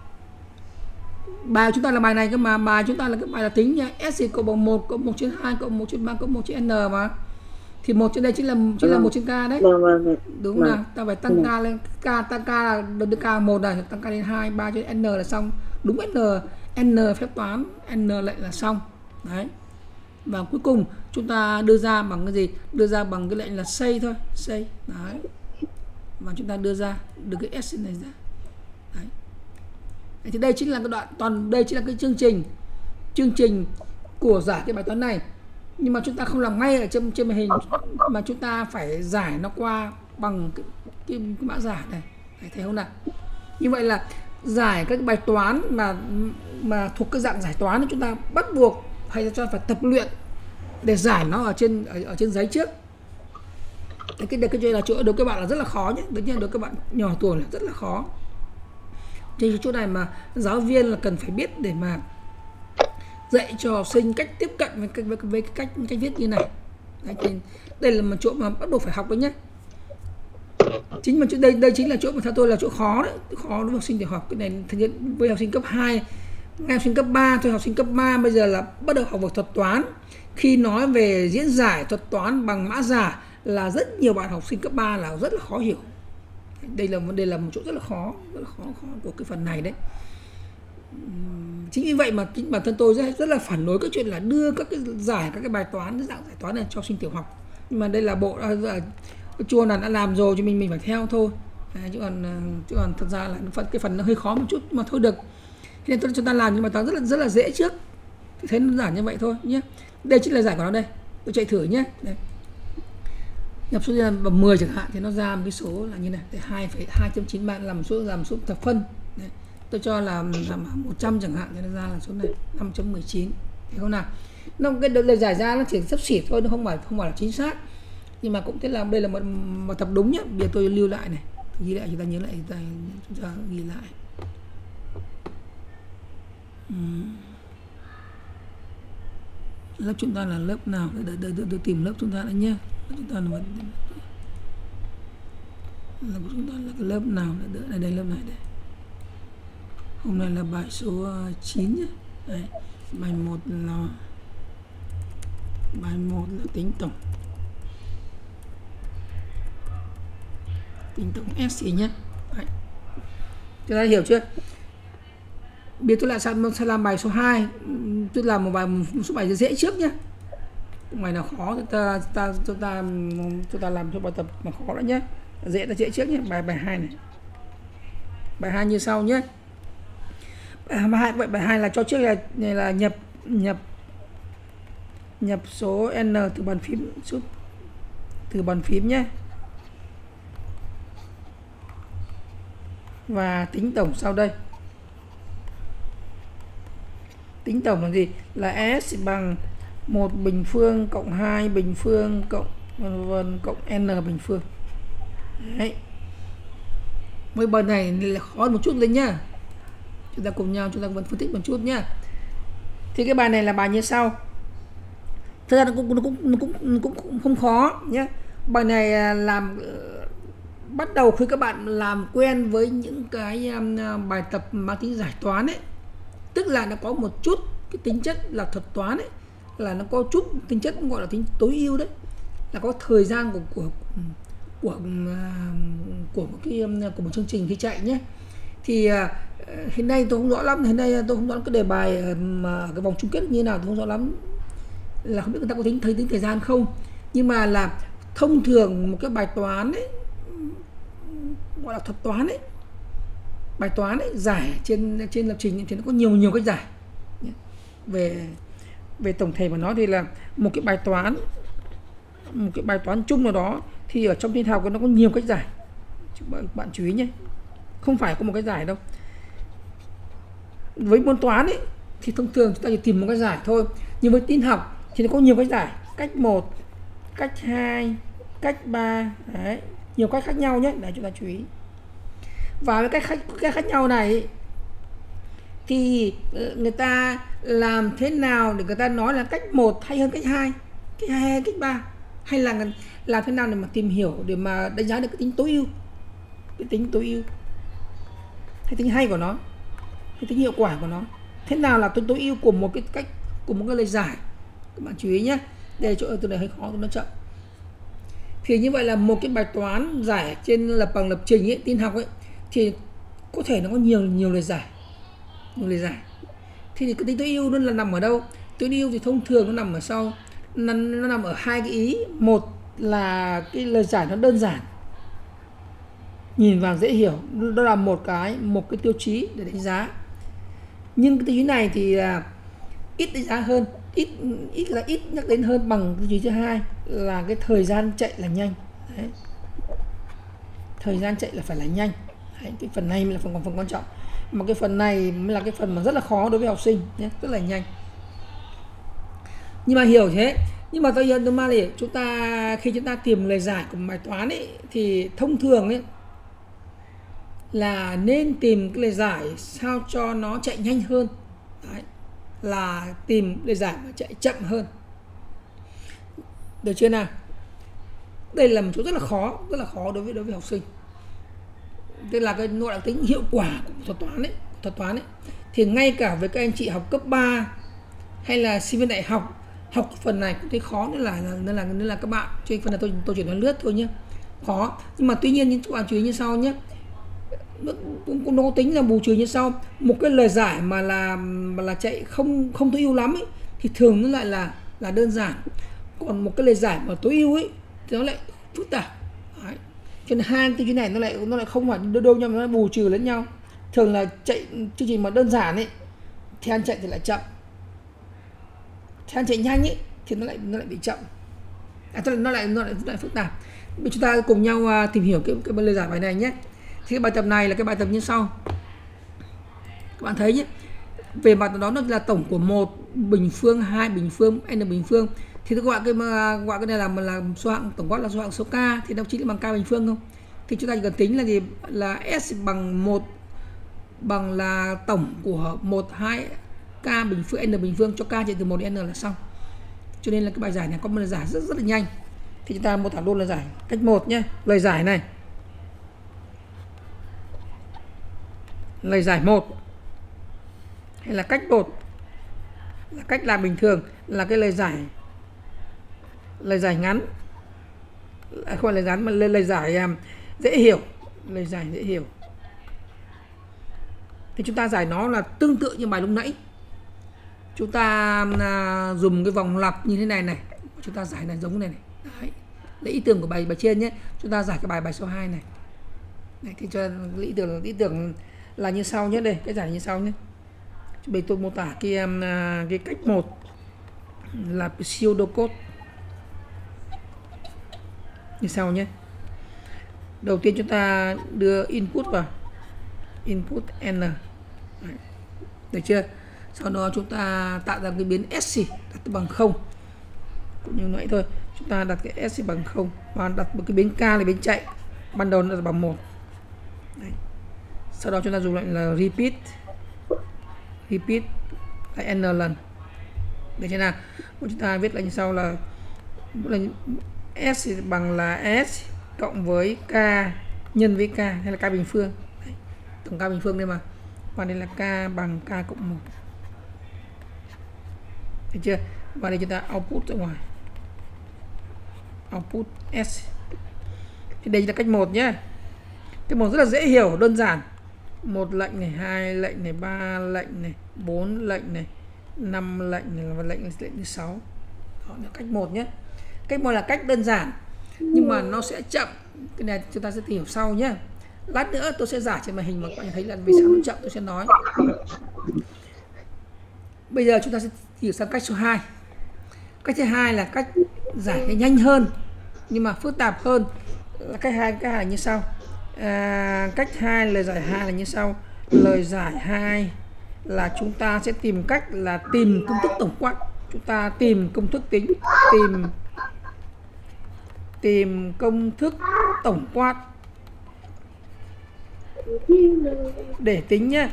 Bài chúng ta là bài này cơ mà, bài chúng ta là cái bài là tính nha, s thì cộng bằng một, cộng một trên hai, cộng một trên ba, cộng một trên n mà. Thì một trên đây chính là chính là một trên k đấy. Vâng vâng vâng. Đúng vâng. là ta phải tăng k lên, k tăng k là đầu tiên k một này, tăng k lên hai, ba trên n là xong. Đúng n, n phép toán, n lệnh là xong. Đấy. Và cuối cùng chúng ta đưa ra bằng cái gì? Đưa ra bằng cái lệnh là say thôi, say. Đấy. Và chúng ta đưa ra được cái s này ra. Đấy. Thì đây chính là cái đoạn toàn đây chính là cái chương trình chương trình của giải cái bài toán này. Nhưng mà chúng ta không làm ngay ở trên trên màn hình mà chúng ta phải giải nó qua bằng cái, cái, cái mã giải này. Đấy, thấy không nào? Như vậy là giải các cái bài toán mà mà thuộc cái dạng giải toán thì chúng ta bắt buộc hay cho phải tập luyện để giải nó ở trên ở, ở trên giấy trước. Cái cái cái là chỗ đối với các bạn là rất là khó nhé. Tất nhiên đối với các bạn nhỏ tuổi là rất là khó. Trên chỗ này mà giáo viên là cần phải biết để mà dạy cho học sinh cách tiếp cận với cái, với, với cái cách cách viết như này. Đấy, thì đây là một chỗ mà bắt buộc phải học đấy nhé. Chính mà chỗ đây đây chính là chỗ mà theo tôi là chỗ khó đấy, khó đối với học sinh tiểu học. Cái này thực hiện với học sinh cấp hai, ngay học sinh cấp ba thôi, học sinh cấp ba bây giờ là bắt đầu học về thuật toán. Khi nói về diễn giải thuật toán bằng mã giả là rất nhiều bạn học sinh cấp ba là rất là khó hiểu. Đây là đây là một chỗ rất là khó, rất là khó, khó của cái phần này đấy. Chính vì vậy mà chính bản thân tôi rất, rất là phản đối cái chuyện là đưa các cái giải các cái bài toán cái dạng giải toán này cho học sinh tiểu học. Nhưng mà đây là bộ chua là đã làm rồi cho mình mình phải theo thôi. À, chứ còn chứ còn thật ra là phần cái phần nó hơi khó một chút mà thôi được. Nên tôi chúng ta làm những bài toán rất là rất là dễ trước. Thì thấy đơn giản như vậy thôi nhé. Đây chính là giải của nó đây. Tôi chạy thử nhé. Đây. Nhập số vào mười chẳng hạn thì nó ra một cái số là như này, hai phẩy hai chín ba làm số làm số thập phân. Đấy. Tôi cho là làm một trăm chẳng hạn thì nó ra là số này năm chấm mười chín. Thấy không nào? Nó cái lời giải ra nó chỉ xấp xỉ thôi, nó không phải không phải là chính xác. Nhưng mà cũng thế là đây là một, một tập đúng nhé. Bây giờ tôi lưu lại này, ghi lại chúng ta nhớ lại chúng ta, chúng ta ghi lại. Uhm. Lớp chúng ta là lớp nào? Để, để, để, để tìm lớp chúng ta đã nhé. Chúng ta là lớp chúng ta là cái lớp nào? Đây, đây lớp này đây. Hôm nay là bài số chín nhé. Đấy. Bài một là bài một là tính tổng. Tính tổng S nhé. Đấy. Chúng ta hiểu chưa? Bây giờ tôi lại sang sẽ làm bài số hai. Tôi làm một bài một số bài dễ trước nhé. Bài nào khó chúng ta ta chúng ta chúng ta làm cho bài tập mà khó nữa nhé. Dễ ta dễ trước nhé. Bài bài hai này. Bài hai như sau nhé. Bài hai vậy bài hai là cho trước là này là nhập nhập nhập số n từ bàn phím rút từ bàn phím nhé. Và tính tổng sau đây. Tính tổng là gì? Là S bằng một bình phương cộng hai bình phương cộng vân vân cộng n bình phương. Đấy. Với bài này là khó một chút lên nhá. Chúng ta cùng nhau chúng ta vẫn phân tích một chút nhá. Thì cái bài này là bài như sau. Thực ra nó cũng nó cũng nó cũng, nó cũng, cũng không khó nhé. Bài này làm bắt đầu khi các bạn làm quen với những cái um, bài tập mang tính giải toán ấy, tức là nó có một chút cái tính chất là thuật toán ấy, là nó có chút tính chất gọi là tính tối ưu đấy, là có thời gian của của của của một cái của một chương trình khi chạy nhé. Thì uh, hiện nay tôi không rõ lắm, hiện nay tôi không rõ cái đề bài mà cái vòng chung kết như thế nào tôi không rõ lắm, là không biết người ta có tính thời tính thời gian không, nhưng mà là thông thường một cái bài toán ấy, gọi là thuật toán ấy, bài toán ấy giải trên trên lập trình thì nó có nhiều nhiều cách giải. Về về tổng thể mà nói thì là một cái bài toán một cái bài toán chung nào đó thì ở trong tin học nó có nhiều cách giải, bạn chú ý nhé, không phải có một cái giải đâu. Với môn toán ấy thì thông thường chúng ta chỉ tìm một cái giải thôi, nhưng với tin học thì nó có nhiều cách giải, cách một, cách hai, cách ba, đấy, nhiều cách khác nhau nhé, để chúng ta chú ý. Và với cách khác, cách khác nhau này thì người ta làm thế nào để người ta nói là cách một hay hơn cách hai, cách hai hay cách ba, hay là làm thế nào để mà tìm hiểu để mà đánh giá được cái tính tối ưu, cái tính tối ưu, cái tính hay của nó, cái tính hiệu quả của nó, thế nào là tính tối ưu của một cái cách, của một cái lời giải. Các bạn chú ý nhé, để chỗ từ này hơi khó, nó chậm. Thì như vậy là một cái bài toán giải trên lập bằng lập trình ấy, tin học ấy, thì có thể nó có nhiều nhiều lời giải, nhiều lời giải. Thì cái tính tối ưu nó là nằm ở đâu? Tối ưu thì thông thường nó nằm ở sau, nó, nó nằm ở hai cái ý. Một là cái lời giải nó đơn giản, nhìn vào dễ hiểu, đó là một cái một cái tiêu chí để đánh giá. Nhưng cái tiêu chí này thì là ít đánh giá hơn, ít ít là ít nhắc đến hơn bằng tiêu chí thứ hai là cái thời gian chạy là nhanh. Đấy. Thời gian chạy là phải là nhanh. Đấy, cái phần này mới là phần, phần quan trọng, mà cái phần này mới là cái phần mà rất là khó đối với học sinh nhé, rất là nhanh. Nhưng mà hiểu thế, nhưng mà tôi hiện mà thì chúng ta khi chúng ta tìm lời giải của bài toán ấy thì thông thường ấy là nên tìm cái lời giải sao cho nó chạy nhanh hơn. Đấy, là tìm lời giải mà chạy chậm hơn. Được chưa nào? Đây là một chỗ rất là khó, rất là khó đối với đối với học sinh. Tức là cái nội đặc tính hiệu quả của thuật toán ấy, thuật toán ấy. Thì ngay cả với các anh chị học cấp ba hay là sinh viên đại học học phần này cũng thấy khó, nữa là nên là nên là các bạn trên phần này tôi tôi chỉ nói lướt thôi nhé, khó. Nhưng mà tuy nhiên những các bạn chú ý như sau nhé, nó cũng, cũng nó có tính là bù trừ như sau. Một cái lời giải mà là mà là chạy không không tối ưu lắm ấy, thì thường nó lại là là đơn giản, còn một cái lời giải mà tối ưu ấy thì nó lại phức tạp. Đấy. Cho nên hai tiêu chí này nó lại nó lại không phải đâu đâu nhau, nó lại bù trừ lẫn nhau. Thường là chạy chương trình mà đơn giản ấy thì ăn chạy thì lại chậm, thì ăn chạy nhanh ấy thì nó lại nó lại bị chậm, à, tức là nó lại nó lại, nó lại phức tạp. Bây chúng ta cùng nhau tìm hiểu cái cái lời giải bài này nhé. Thì cái bài tập này là cái bài tập như sau. Các bạn thấy nhé, về mặt đó nó là tổng của một bình phương, hai bình phương, n bình phương. Thì tôi gọi cái gọi cái này là là số hạng tổng quát là số hạng số k, thì nó chính là bằng k bình phương không? Thì chúng ta chỉ cần tính là gì, là s bằng một bằng là tổng của một, hai k bình phương, n bình phương cho k chạy từ một đến n là xong. Cho nên là cái bài giải này có một lời giải rất rất là nhanh. Thì chúng ta mô tả luôn lời giải cách một nhé. Lời giải này, lời giải một hay là cách một là cách làm bình thường, là cái lời giải lời giải ngắn, không phải lời ngắn mà lời, lời giải um, dễ hiểu, lời giải dễ hiểu. Thì chúng ta giải nó là tương tự như bài lúc nãy. Chúng ta uh, dùng cái vòng lặp như thế này này, chúng ta giải này giống này này. Đấy. Lấy ý tưởng của bài bài trên nhé. Chúng ta giải cái bài bài số hai này. Đấy, thì cho ý tưởng ý tưởng là như sau nhé, đây, cái giải như sau nhé. Bây tôi mô tả cái cái cách một là pseudocode như sau nhé. Đầu tiên chúng ta đưa input vào, input n, đấy. Được chưa? Sau đó chúng ta tạo ra cái biến sc đặt bằng không, cũng như vậy thôi. Chúng ta đặt cái sc bằng không và đặt một cái biến k là biến chạy, ban đầu nó là bằng một. Đấy. Sau đó chúng ta dùng lại là repeat, repeat lại n lần. Để thế nào? Chúng ta viết lại như sau là, là s bằng là s cộng với k nhân với k, hay là k bình phương. Đấy. Tổng k bình phương đây mà. Và đây là k bằng k cộng một. Được chưa? Và đây chúng ta output ra ngoài, output s. Thì đây là cách một nhé. Cách một rất là dễ hiểu, đơn giản. Một lệnh này, hai lệnh này, ba lệnh này, bốn lệnh này, năm lệnh này, và lệnh lệnh thứ sáu. Đó là cách một nhé. Cách một là cách đơn giản nhưng mà nó sẽ chậm. Cái này chúng ta sẽ tìm hiểu sau nhé. Lát nữa tôi sẽ giải trên màn hình mà các bạn thấy là vì sao nó chậm, tôi sẽ nói. Bây giờ chúng ta sẽ hiểu sang cách số hai. Cách thứ hai là cách giải nhanh hơn nhưng mà phức tạp hơn. Là cách hai, cách hai là như sau. À, cách hai, lời giải hai là như sau. Lời giải hai là chúng ta sẽ tìm cách là tìm công thức tổng quát. Chúng ta tìm công thức tính, tìm tìm công thức tổng quát để tính nhé.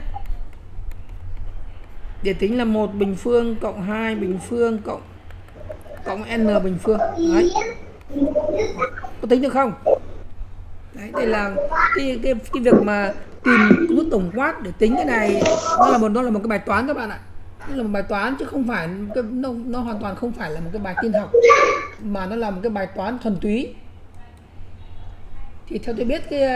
Để tính là một bình phương cộng hai bình phương cộng cộng n bình phương. Đấy. Có tính được không? Đấy, đây là cái cái cái việc mà tìm công thức tổng quát để tính cái này, nó là một nó là một cái bài toán các bạn ạ. Nó là một bài toán chứ không phải cái, nó, nó hoàn toàn không phải là một cái bài tin học, mà nó là một cái bài toán thuần túy. Thì theo tôi biết cái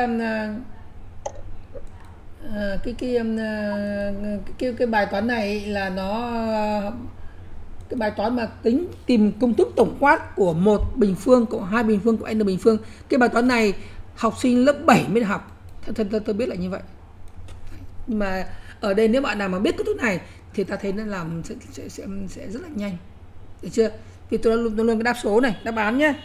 cái cái cái cái, cái bài toán này là nó cái bài toán mà tính tìm công thức tổng quát của một bình phương cộng hai bình phương cộng n bình phương. Cái bài toán này học sinh lớp bảy mới học. Theo tôi, tôi biết là như vậy. Nhưng mà ở đây nếu bạn nào mà biết công thức này thì ta thấy nó làm sẽ sẽ, sẽ, sẽ rất là nhanh. Được chưa? Vì tôi đã luôn luôn cái đáp số này, đáp án nhé.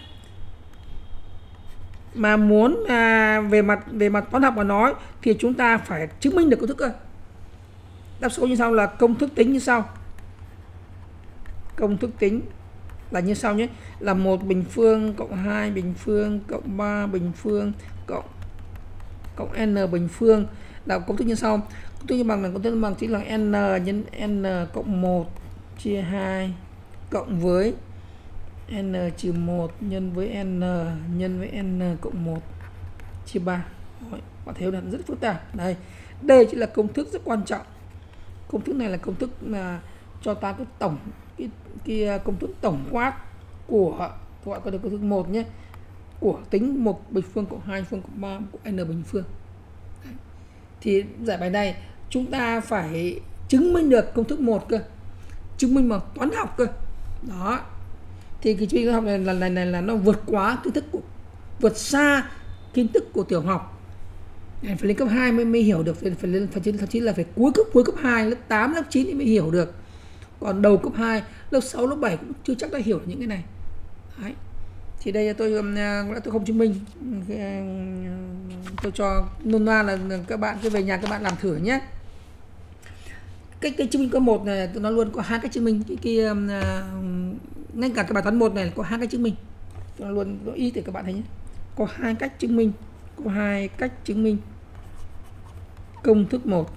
Mà muốn à, về mặt về mặt toán học mà nói thì chúng ta phải chứng minh được công thức cơ. Đáp số như sau là công thức tính như sau. Công thức tính là như sau nhé, là một bình phương cộng hai bình phương cộng ba bình phương cộng cộng n bình phương là công thức như sau. Công thức như bằng là công thức bằng chính là n nhân n cộng một chia hai cộng với n trừ một nhân với n nhân với n cộng một chia ba. Đấy, bạn thấy là rất phức tạp. Đây, đây chính là công thức rất quan trọng. Công thức này là công thức mà cho ta cái tổng cái, cái công thức tổng quát của, gọi có được công thức một nhé, của tính một bình phương cộng hai bình phương cộng ba cộng n bình phương. Đấy. Thì giải bài này chúng ta phải chứng minh được công thức một cơ, chứng minh bằng toán học cơ. Đó. Thì cái chứng minh học này là này, này là nó vượt quá kiến thức của, vượt xa kiến thức của tiểu học. Phải lên cấp hai mới mới hiểu được, phải phải lên phải thậm chí là phải cuối cấp cuối cấp hai, lớp tám, lớp chín thì mới hiểu được. Còn đầu cấp hai, lớp sáu, lớp bảy cũng chưa chắc đã hiểu những cái này. Đấy. Thì đây tôi tôi không chứng minh, tôi cho nôn loa là các bạn cứ về nhà các bạn làm thử nhé. Cái cái chứng minh có một này tôi nói luôn có hai cái chứng minh, cái, cái ngay cả cái bài toán một này có hai cái chứng minh. Tôi nói luôn có ý để các bạn thấy nhé. Có hai cách chứng minh, có hai cách chứng minh công thức một.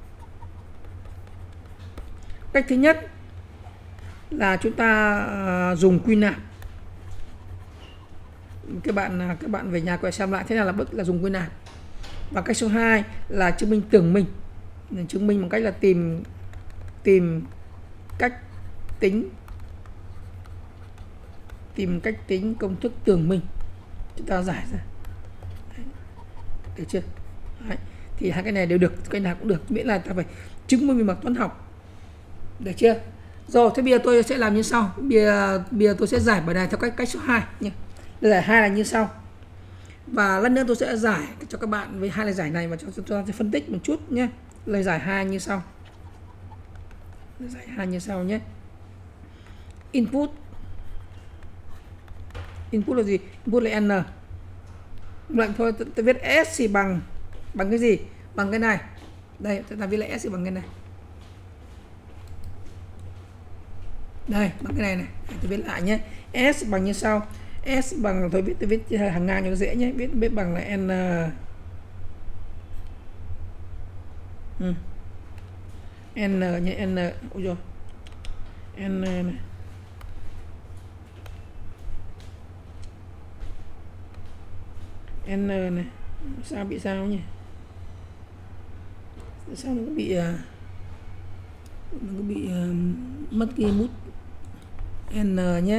Cách thứ nhất là chúng ta uh, dùng quy nạp. Các bạn các bạn về nhà có xem lại thế nào là bức là dùng quy nạp. Và cách số hai là chứng minh tưởng minh. Chứng minh bằng cách là tìm tìm cách tính tìm cách tính công thức tưởng minh, chúng ta giải ra. Đấy. Được chưa? Đấy. Thì hai cái này đều được, cái nào cũng được, miễn là ta phải chứng minh về mặt toán học. Được chưa? Rồi, thế bây giờ tôi sẽ làm như sau. Bây giờ, bây giờ tôi sẽ giải bài này theo cách cách số hai nhé. Lời giải hai là như sau. Và lần nữa tôi sẽ giải cho các bạn với hai lời giải này và cho chúng ta sẽ phân tích một chút nhé. Lời giải hai như sau. lời giải hai như sau nhé. Input input là gì? Input là n. Lệnh thôi, tôi viết s thì bằng bằng cái gì? Bằng cái này. Đây, chúng ta viết lại s thì bằng cái này. Đây, bằng cái này này. Tôi viết lại nhé. S bằng như sau. S bằng, tôi viết tôi viết hàng ngang cho nó dễ nhé. Viết viết bằng là n. Ừ. N nhé, n. Ôi rồi. N này. N này. Sao bị sao nhỉ? Sao nó bị uh, nó có bị uh, mất cái mút n nhé.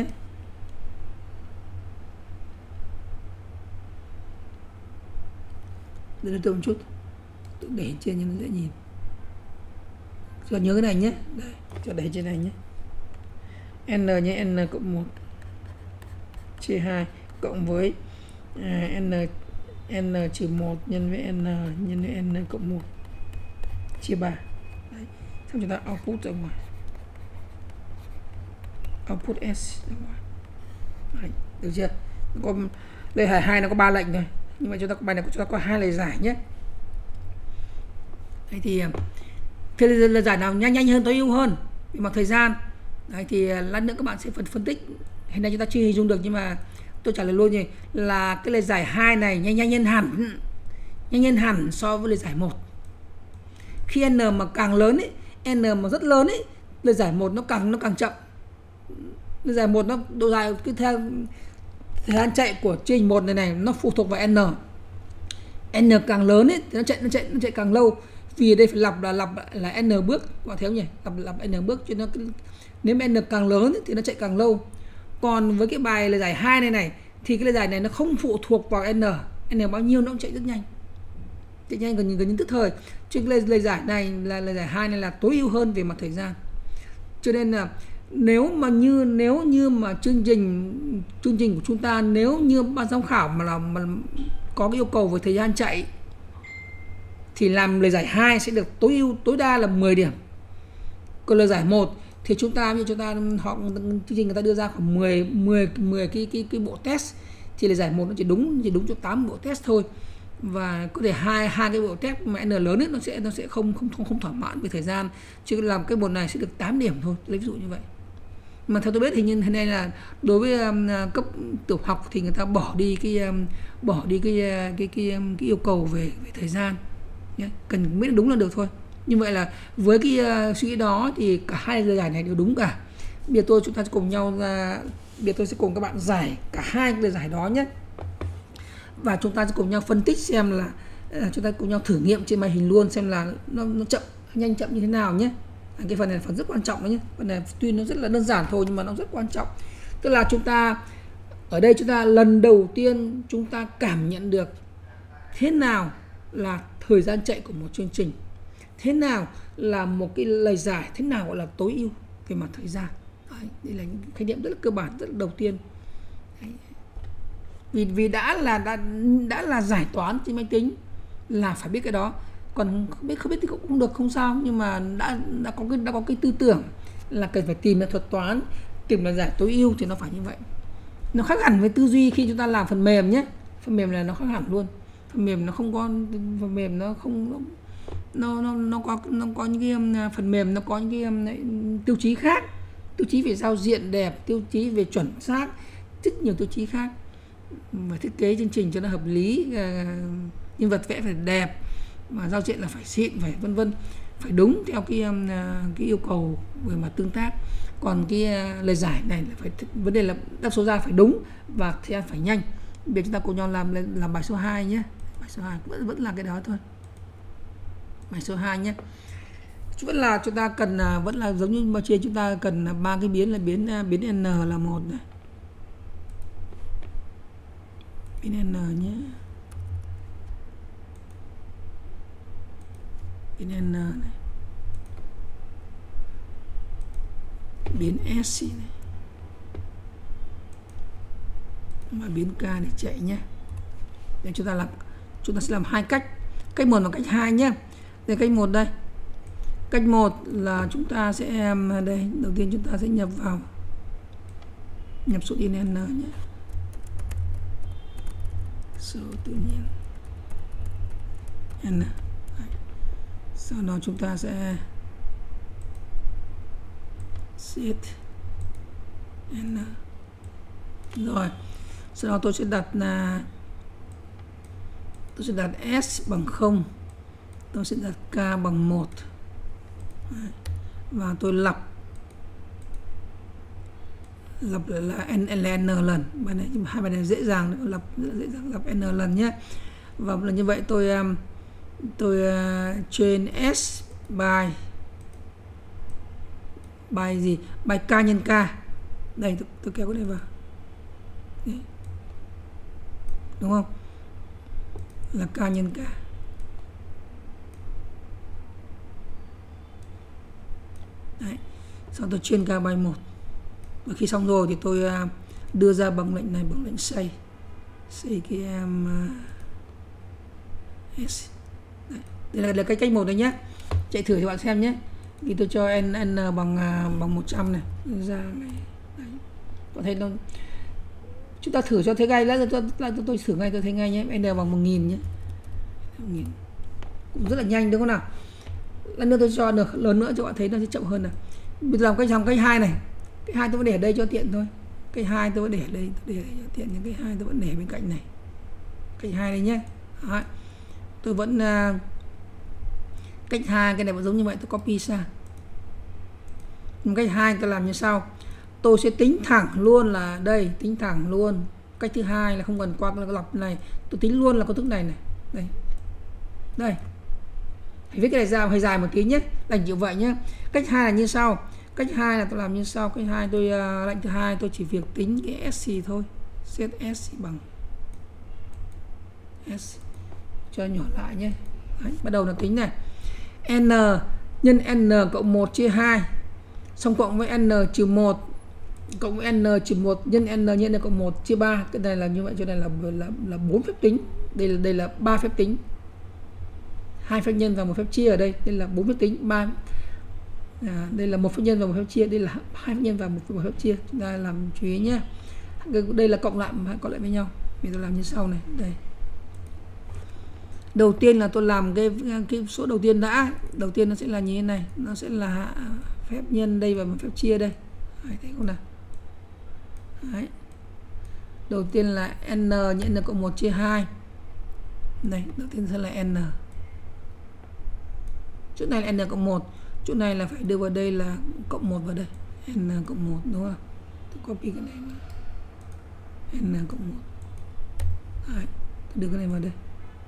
Để tôi một chút, tôi để trên cho nó dễ nhìn. Cho nhớ cái này nhé. Đây, cho để trên này nhé. N nhé, n cộng một chia hai cộng với uh, n n trừ một nhân với n nhân với n cộng một chia ba. Đấy. Xong chúng ta output ra ngoài. Output S ra ngoài. Đấy. Được chưa? Có lời giải hai nó có ba lệnh rồi. Nhưng mà chúng ta bài này chúng ta có hai lời giải nhé. Đấy thì thế lời giải nào nhanh nhanh hơn, tối ưu hơn vì mặt thời gian. Đấy thì lát nữa các bạn sẽ phân phân tích. Hiện nay chúng ta chưa hình dung được nhưng mà tôi trả lời luôn nhỉ, là cái lời giải hai này nhanh nhanh hơn hẳn, nhanh hơn hẳn so với lời giải một. Khi n mà càng lớn ấy, n mà rất lớn ấy, lời giải một nó càng nó càng chậm. Lời giải một nó độ dài cứ theo thời gian chạy của chương trình một này này nó phụ thuộc vào n. N càng lớn ấy thì nó chạy nó chạy nó chạy càng lâu. Vì đây phải lặp là lặp là n bước, các bạn thấy không nhỉ? Lặp lặp n bước cho nó, nếu mà n càng lớn ấy, thì nó chạy càng lâu. Còn với cái bài lời giải hai này này thì cái lời giải này nó không phụ thuộc vào n. N bao nhiêu nó cũng chạy rất nhanh. Chạy nhanh gần như gần như tức thời. Chứ lời, lời giải này là lời giải hai này là tối ưu hơn về mặt thời gian. Cho nên là nếu mà như nếu như mà chương trình chương trình của chúng ta, nếu như ban giám khảo mà là mà có cái yêu cầu về thời gian chạy thì làm lời giải hai sẽ được tối ưu tối đa là mười điểm. Còn lời giải một thì chúng ta như chúng ta họ chương trình người ta đưa ra khoảng mười mười mười cái cái cái bộ test thì lời giải một nó chỉ đúng chỉ đúng cho tám bộ test thôi. Và có thể hai hai cái bộ test mà n lớn ấy, nó sẽ nó sẽ không không không không thỏa mãn về thời gian, chứ làm cái bộ này sẽ được tám điểm thôi, lấy ví dụ như vậy. Mà theo tôi biết thì như thế này là đối với um, cấp tiểu học thì người ta bỏ đi cái um, bỏ đi cái cái cái, cái, cái yêu cầu về, về thời gian nhé. Cần biết đúng là được thôi. Như vậy là với cái uh, suy nghĩ đó thì cả hai lời giải này đều đúng cả. Bây giờ tôi chúng ta sẽ cùng nhau ra, bây giờ tôi sẽ cùng các bạn giải cả hai lời giải đó nhé. Và chúng ta sẽ cùng nhau phân tích xem là uh, chúng ta cùng nhau thử nghiệm trên màn hình luôn xem là nó, nó chậm nhanh chậm như thế nào nhé. Cái phần này là phần rất quan trọng đó nhé. Phần này tuy nó rất là đơn giản thôi nhưng mà nó rất quan trọng. Tức là chúng ta ở đây chúng ta lần đầu tiên chúng ta cảm nhận được thế nào là thời gian chạy của một chương trình, thế nào là một cái lời giải, thế nào gọi là tối ưu về mặt thời gian. Đấy, đây là những khái niệm rất là cơ bản, rất là đầu tiên. Đấy. Vì vì đã là đã, đã là giải toán trên máy tính là phải biết cái đó. Còn không biết không biết thì cũng không được, không sao, nhưng mà đã đã có cái đã có cái tư tưởng là cần phải tìm ra thuật toán, tìm là giải tối ưu thì nó phải như vậy. Nó khác hẳn với tư duy khi chúng ta làm phần mềm nhé. Phần mềm là nó khác hẳn luôn. Phần mềm nó không có phần mềm nó không nó nó nó có nó có những cái phần mềm nó có những cái tiêu chí khác, tiêu chí về giao diện đẹp, tiêu chí về chuẩn xác, rất nhiều tiêu chí khác. Và thiết kế chương trình cho nó hợp lý, nhân vật vẽ phải đẹp, mà giao diện là phải xịn, phải vân vân, phải đúng theo cái cái yêu cầu về mặt tương tác. Còn cái lời giải này là phải vấn đề là đáp số ra phải đúng và thời gian phải nhanh. Bây giờ chúng ta cùng nhau làm làm bài số hai nhé. Bài số hai vẫn vẫn là cái đó thôi. Bài số hai nhé. Vẫn là chúng ta cần vẫn là giống như bao trên, chúng ta cần ba cái biến là biến biến n là một này. Biến n nhé. Biến n này. Biến s này. Và biến k để chạy nhé. Để chúng ta làm chúng ta sẽ làm hai cách. Cách một và cách hai nhé. Đây cách một đây. Cách Cách một là chúng ta sẽ đây, đầu tiên chúng ta sẽ nhập vào nhập số in n nhé, số tự nhiên n. Sau đó chúng ta sẽ set n. Rồi sau đó tôi sẽ đặt là tôi sẽ đặt s bằng không, tôi sẽ đặt k bằng một và tôi lặp lặp là n là n lần. Bài này hai bài này dễ dàng, lặp dễ dàng lặp n lần nhé. Và là như vậy tôi tôi uh, trên s by by gì by k nhân k. Đây tôi, tôi kéo cái này vào. Đấy. Đúng không? Là k nhân k. Đấy. Sau tôi chuyên k by một. Và khi xong rồi thì tôi uh, đưa ra bằng lệnh này, bằng lệnh say. Say cái em uh, s. Đấy. Đây là, là cái cách một đấy nhé. Chạy thử cho bạn xem nhé. Vì tôi cho n n bằng uh, bằng một trăm này ra này. Đấy. Bạn thấy không? Chúng ta thử cho thấy ngay, là tôi, tôi, tôi thử ngay tôi thấy ngay nhé. N bằng một nghìn nhé. một nghìn. Cũng rất là nhanh đúng không nào? Lần nữa tôi cho được lớn nữa cho bạn thấy nó sẽ chậm hơn này. Bây giờ cái dòng cách hai này, cái hai tôi vẫn để ở đây cho tiện thôi. Cái hai tôi vẫn để ở đây, tôi để cho tiện, nhưng cái hai tôi vẫn để bên cạnh này. Cách hai đây nhé. Đấy. Tôi vẫn uh, cách hai cái này vẫn giống như vậy, tôi copy sang. Nhưng cách hai tôi làm như sau. Tôi sẽ tính thẳng luôn là đây, tính thẳng luôn. Cách thứ hai là không cần qua cái lọc này, tôi tính luôn là công thức này này. Đây. Đây. Hãy viết cái này ra hơi dài một tí nhé, đành như vậy nhé. Cách hai là như sau. Cách hai là tôi làm như sau. Cách hai tôi uh, lệnh thứ hai tôi chỉ việc tính cái s thôi. Set s bằng s cho nhỏ lại nhé. Đấy, bắt đầu là tính này. N nhân n cộng một chia hai. Xong cộng với n trừ một cộng với n trừ một nhân n nhân n cộng một chia ba. Cái này là như vậy, cho nên là là là bốn phép tính. Đây là đây là ba phép tính. Hai phép nhân và một phép chia ở đây, đây là bốn phép tính. Ba à, đây là một phép nhân và một phép chia, đây là hai phép nhân và một, một phép chia. Chúng ta làm chú ý nhé. Đây là cộng lại cộng lại với nhau. Mình tôi làm như sau này. Đây. Đầu tiên là tôi làm cái cái số đầu tiên đã. Đầu tiên nó sẽ là như thế này, nó sẽ là phép nhân đây và một phép chia đây. Đấy, thấy không nào? Đấy. Đầu tiên là n nhân n cộng một chia hai. Đây, đầu tiên sẽ là n. Chỗ này là n cộng một, chỗ này là phải đưa vào đây là cộng một vào đây. N cộng một đúng không? Tôi copy cái này vào. N cộng một. Đấy, tôi đưa cái này vào đây.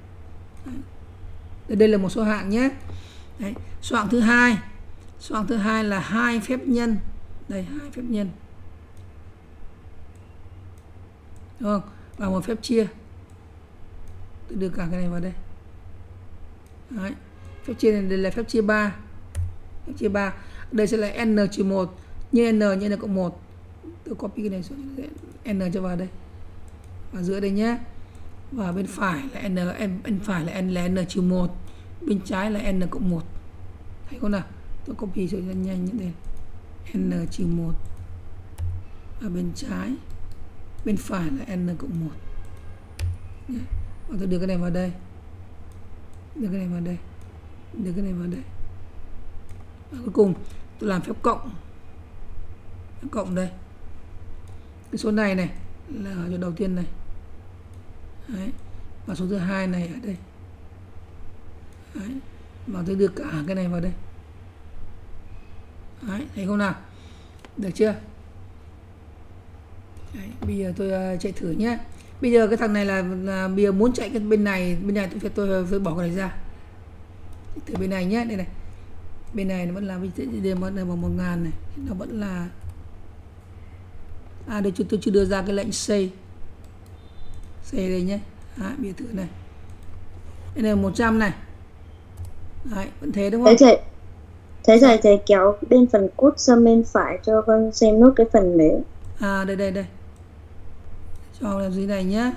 Đấy. Đây là một số hạng nhé. Đấy. Số hạng thứ hai. Số hạng thứ hai là hai phép nhân. Đây, hai phép nhân. Đúng không? Và một phép chia. Tôi đưa cả cái này vào đây. Đấy. Phép chia này đây là phép chia ba. Phép chia ba. Đây sẽ là n trừ một như n nhân n cộng một. Tôi copy cái này xuống n cho vào đây. Và giữa đây nhé. Và bên phải là n bên phải là n là n trừ một, bên trái là n cộng một. Thấy không nào? Tôi copy cho nhanh như thế. N trừ một. Và bên trái bên phải là n cộng một. Và tôi đưa cái này vào đây. Đưa cái này vào đây. Đưa cái này vào đây. Và cuối cùng tôi làm phép cộng. Phép cộng đây. Cái số này này là ở chỗ đầu tiên này. Đấy. Và số thứ hai này ở đây. Đấy. Và tôi đưa cả cái này vào đây. Đấy. Thấy không nào? Được chưa? Đấy. Bây giờ tôi uh, chạy thử nhé. Bây giờ cái thằng này là, là bây giờ muốn chạy cái bên này, bên này tôi phải tôi phải bỏ cái này ra. Từ bên này nhé, đây này. Bên này nó vẫn là vẫn là bằng một ngàn này, nó vẫn là à đây tôi chưa đưa ra cái lệnh say. Say đây nhé. Đấy, bây giờ thử này. Đây là một trăm này. Đấy, vẫn thế đúng không? Thế thầy, thế thầy thầy kéo bên phần cút sang bên phải cho con xem nốt cái phần đấy. À đây đây đây. Cho làm dưới này nhé.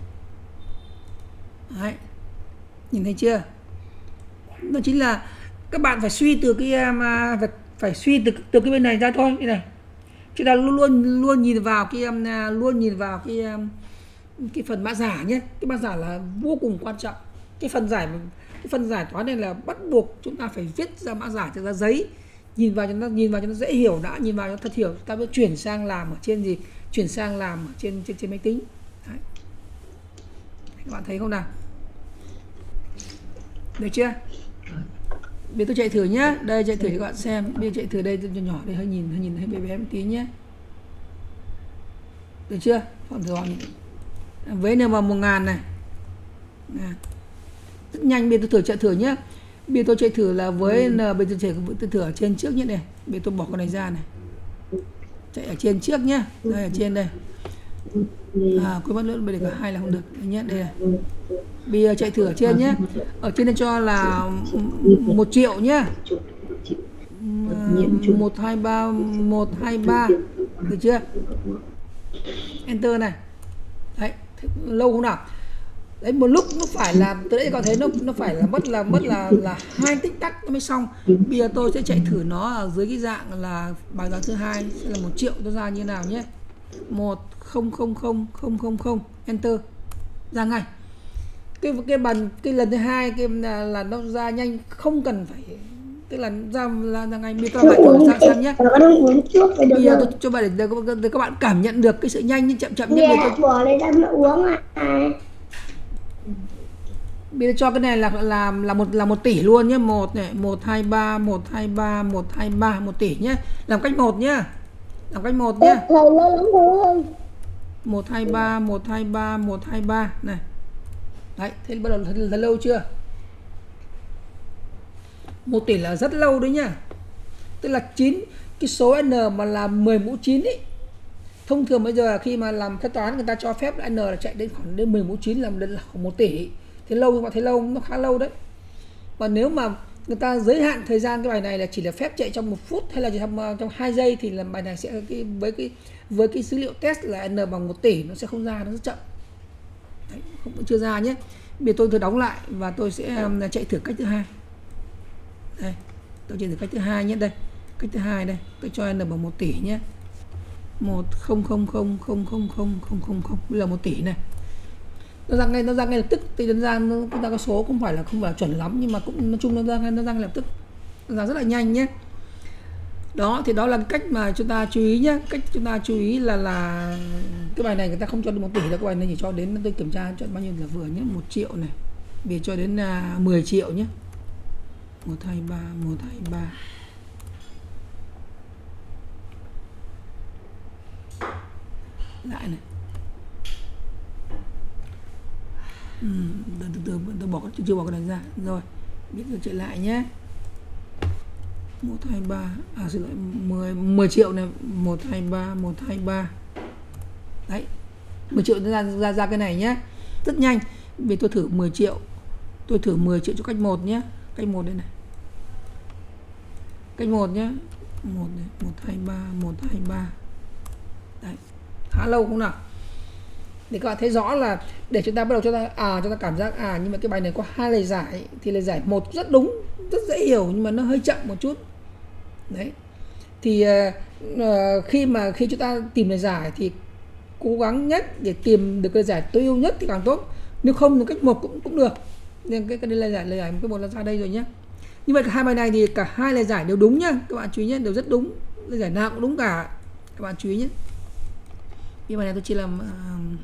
Đấy. Nhìn thấy chưa? Đó chính là các bạn phải suy từ cái mà phải, phải suy từ từ cái bên này ra thôi. Đây này, chúng ta luôn luôn luôn nhìn vào cái luôn nhìn vào cái cái phần mã giả nhé. Cái mã giả là vô cùng quan trọng. Cái phần giải cái phần giải toán này là bắt buộc chúng ta phải viết ra mã giả ra giấy, nhìn vào cho nó nhìn vào cho nó dễ hiểu đã, nhìn vào cho thật hiểu, ta mới chuyển sang làm ở trên gì, chuyển sang làm ở trên trên trên máy tính. Đấy. Các bạn thấy không nào? Được chưa? Bây giờ tôi chạy thử nhá. Đây chạy thử cho các bạn xem. Bây giờ chạy thử đây nhỏ nhỏ đây, hơi nhìn hơi nhìn hơi bé bé một tí nhé. Được chưa? Còn rồi. Với n bằng một ngàn này. À. Rất nhanh. Bây giờ tôi thử chạy thử nhé. Bây giờ tôi chạy thử là với n, bây giờ chạy tôi thử ở trên trước nhé này. Bây giờ tôi bỏ con này ra này. Chạy ở trên trước nhé. Đây ở trên đây. À, quên mất nữa, bây giờ cả hai là không được. Đây nhé, đây này. Bây giờ chạy thử ở trên nhé. Ở trên đây cho là một triệu nhé. một hai ba một hai ba. Được chưa? Enter này. Đấy, lâu không nào? Đấy, một lúc nó phải là từ đấy các bạn thấy nó nó phải là mất là mất là là hai tích tắc nó mới xong. Bây giờ tôi sẽ chạy thử nó ở dưới cái dạng là bài toán thứ hai sẽ là một triệu, tôi ra như nào nhé. một không không không không không không enter ra ngay. Cái cái bàn cái lần thứ hai cái là, là nó ra nhanh, không cần phải, tức là ra là ra ngay. Bây giờ các bạn thử sang xem nhé. Bây giờ tôi cho bạn để, để, để các bạn cảm nhận được cái sự nhanh nhưng chậm chậm nhất. Bây giờ cho cái này là là là một là một tỷ luôn nhé. Một này, một hai ba một hai ba một hai ba một tỷ nhé. Làm cách một nhá. Làm cách một nhé. một hai ba một hai ba một hai ba này. Đấy, thế bắt đầu thật, thật lâu chưa? Một tỷ là rất lâu đấy nhá. Tức là chín cái số n mà là mười mũ chín ấy. Thông thường bây giờ khi mà làm phép toán người ta cho phép là n là chạy đến khoảng đến mười mũ chín là khoảng một tỷ. Thế lâu, nhưng mà thấy lâu, nó khá lâu đấy. Và nếu mà người ta giới hạn thời gian cái bài này là chỉ là phép chạy trong một phút hay là chỉ trong trong hai giây thì là bài này sẽ cái, với cái với cái dữ liệu test là n bằng một tỷ nó sẽ không ra, nó rất chậm. Đấy, không chưa ra nhé. Bây giờ tôi thử đóng lại và tôi sẽ um, chạy thử cách thứ hai. Đây, tôi chạy thử cách thứ hai nhé. Đây, cách thứ hai đây, tôi cho n bằng một tỷ nhé. một không không không không không không không không không bây giờ một tỷ này. Nó ra ngay nó ra ngay lập tức, thì đơn giản nó ra cái số không phải là không phải là chuẩn lắm nhưng mà cũng nói chung nó ra nó ra ngay lập tức. Nó ra rất là nhanh nhé. Đó thì đó là cách mà chúng ta chú ý nhé. Cách chúng ta chú ý là là cái bài này người ta không cho được một tỷ đâu, cái bài này chỉ cho đến, tôi kiểm tra cho bao nhiêu là vừa nhé. Một triệu này, bây giờ cho đến uh, mười triệu nhé. Một hai ba một hai ba. Lại này. Ừ, từ từ từ tôi bỏ chưa, chưa bỏ cái này ra rồi. Biết tôi chạy lại nhé. một hai ba, à xin lỗi, mười mười triệu này, một hai ba một hai ba. Đấy. mười triệu ra ra ra cái này nhé. Rất nhanh. Vì tôi thử mười triệu. Tôi thử mười triệu cho cách một nhé. Cách một đây này. Cách một nhé. một này, một hai ba một hai ba. Đấy. Khá lâu không nào? Để các bạn thấy rõ là để chúng ta bắt đầu cho ta à cho ta cảm giác à nhưng mà cái bài này có hai lời giải thì lời giải một rất đúng, rất dễ hiểu nhưng mà nó hơi chậm một chút. Đấy. Thì uh, khi mà khi chúng ta tìm lời giải thì cố gắng nhất để tìm được lời giải tối ưu nhất thì càng tốt. Nếu không thì cách một cũng cũng được. Nên cái cái đây lời giải lời giải cái một là ra đây rồi nhé. Như vậy cả hai bài này thì cả hai lời giải đều đúng nhá. Các bạn chú ý nhé, đều rất đúng. Lời giải nào cũng đúng cả. Các bạn chú ý nhé. Cái bài này tôi chỉ làm uh,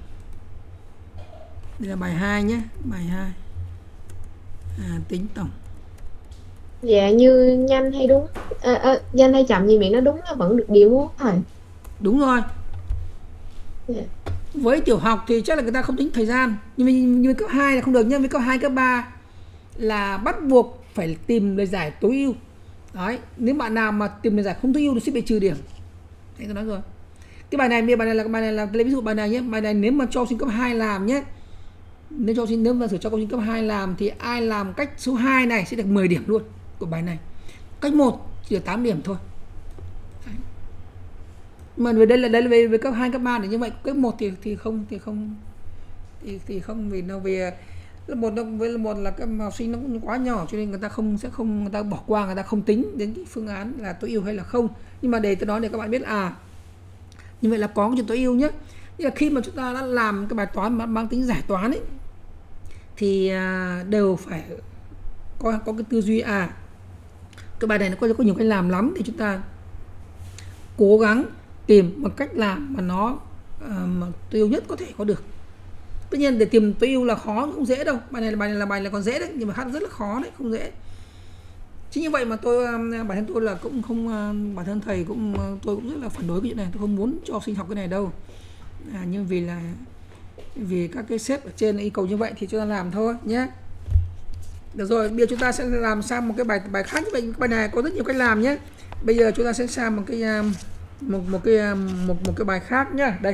đây là bài hai nhé, bài hai. À, tính tổng. Dạ như nhanh hay đúng à, à, nhanh hay chậm gì miệng nó đúng nó vẫn được điều đúng thầy. Đúng rồi. Yeah. Với tiểu học thì chắc là người ta không tính thời gian, nhưng mà như cấp hai là không được nhé. Với cấp hai cấp ba là bắt buộc phải tìm lời giải tối ưu. Đấy, nếu bạn nào mà tìm lời giải không tối ưu thì sẽ bị trừ điểm. Đấy tôi nói rồi. Cái bài này bài này là bài này là lấy ví dụ bài này nhé. Bài này nếu mà cho học sinh cấp hai làm nhé. Nếu cho học sinh nếu mà thử cho học sinh cấp hai làm thì ai làm cách số hai này sẽ được mười điểm luôn của bài này. Cách một chỉ được tám điểm thôi. Đấy. Mà về đây là đây là về, về cấp hai cấp ba thì như vậy, cấp một thì thì không thì không thì thì không vì nó về lớp một nó với lớp một là các học sinh nó cũng quá nhỏ, cho nên người ta không sẽ không người ta bỏ qua, người ta không tính đến cái phương án là tối ưu hay là không. Nhưng mà để tôi nói để các bạn biết à, như vậy là có cái chuyện tối ưu nhé. Như là khi mà chúng ta đã làm cái bài toán mà mang tính giải toán ấy, thì à, đều phải có có cái tư duy à, cái bài này nó có có nhiều cách làm lắm, thì chúng ta cố gắng tìm một cách làm mà nó à, mà tối ưu nhất có thể có được. Tất nhiên để tìm tối ưu là khó, không dễ đâu. Bài này là bài này là bài là còn dễ đấy, nhưng mà hát rất là khó đấy, không dễ. Chính như vậy mà tôi bản thân tôi là cũng không, bản thân thầy cũng tôi cũng rất là phản đối cái chuyện này, tôi không muốn cho học sinh học cái này đâu. À, nhưng vì là vì các cái sếp ở trên yêu cầu như vậy thì chúng ta làm thôi nhé. Được rồi, bây giờ chúng ta sẽ làm sang một cái bài bài khác. Như vậy bài này có rất nhiều cách làm nhé. Bây giờ chúng ta sẽ sang một cái một một cái một một cái bài khác nhá. Đây.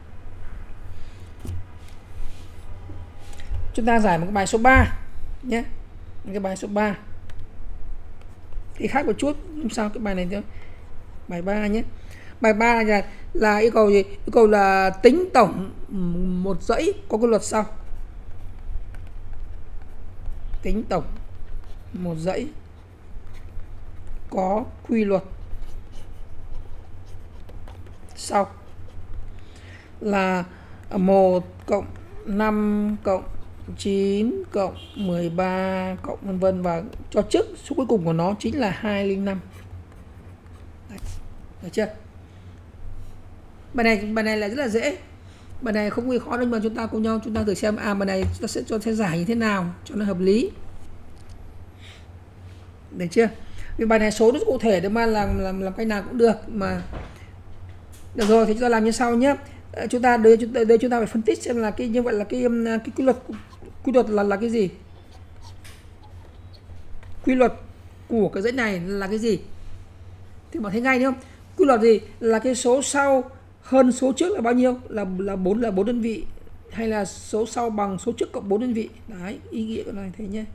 Chúng ta giải một cái bài số ba nhé. Một cái bài số ba. Thì khác một chút, không sao, cái bài này thôi. Bài ba nhé. Bài ba là là yêu cầu gì? Yêu cầu là tính tổng một dãy có quy luật sau. Tính tổng một dãy có quy luật sau là một cộng năm cộng chín cộng mười ba cộng vân vân, và cho trước số cuối cùng của nó chính là hai linh năm. Đấy. Được chưa? Bài này bài này là rất là dễ. Bài này không gây khó đâu, mà chúng ta cùng nhau chúng ta thử xem à bài này chúng ta sẽ cho sẽ giải như thế nào cho nó hợp lý. Được chưa? Vì bài này số nó cụ thể để mà làm làm làm cách nào cũng được mà. Được rồi, thì chúng ta làm như sau nhé. Chúng ta đây chúng ta đây chúng ta phải phân tích xem là cái như vậy là cái cái quy luật quy luật là là cái gì? Quy luật của cái dãy này là cái gì? Thì bạn thấy ngay đúng không? Quy luật gì? Là cái số sau hơn số trước là bao nhiêu? Là là bốn là bốn đơn vị, hay là số sau bằng số trước cộng bốn đơn vị. Đấy, ý nghĩa của nó thế nhé.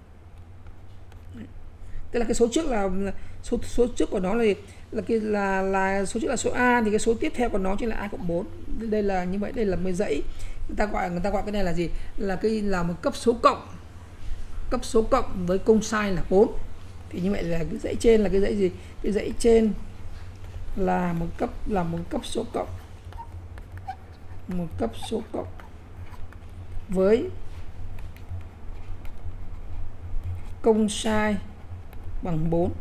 Tức là cái số trước là, là số số trước của nó là là cái là là số trước là số A, thì cái số tiếp theo của nó chính là A cộng bốn. Đây là như vậy, đây là mấy dãy. Người ta gọi người ta gọi cái này là gì? Là cái là một cấp số cộng. Cấp số cộng với công sai là bốn. Thì như vậy là cái dãy trên là cái dãy gì? Cái dãy trên là một cấp là một cấp số cộng. Một cấp số cộng với công sai bằng bốn.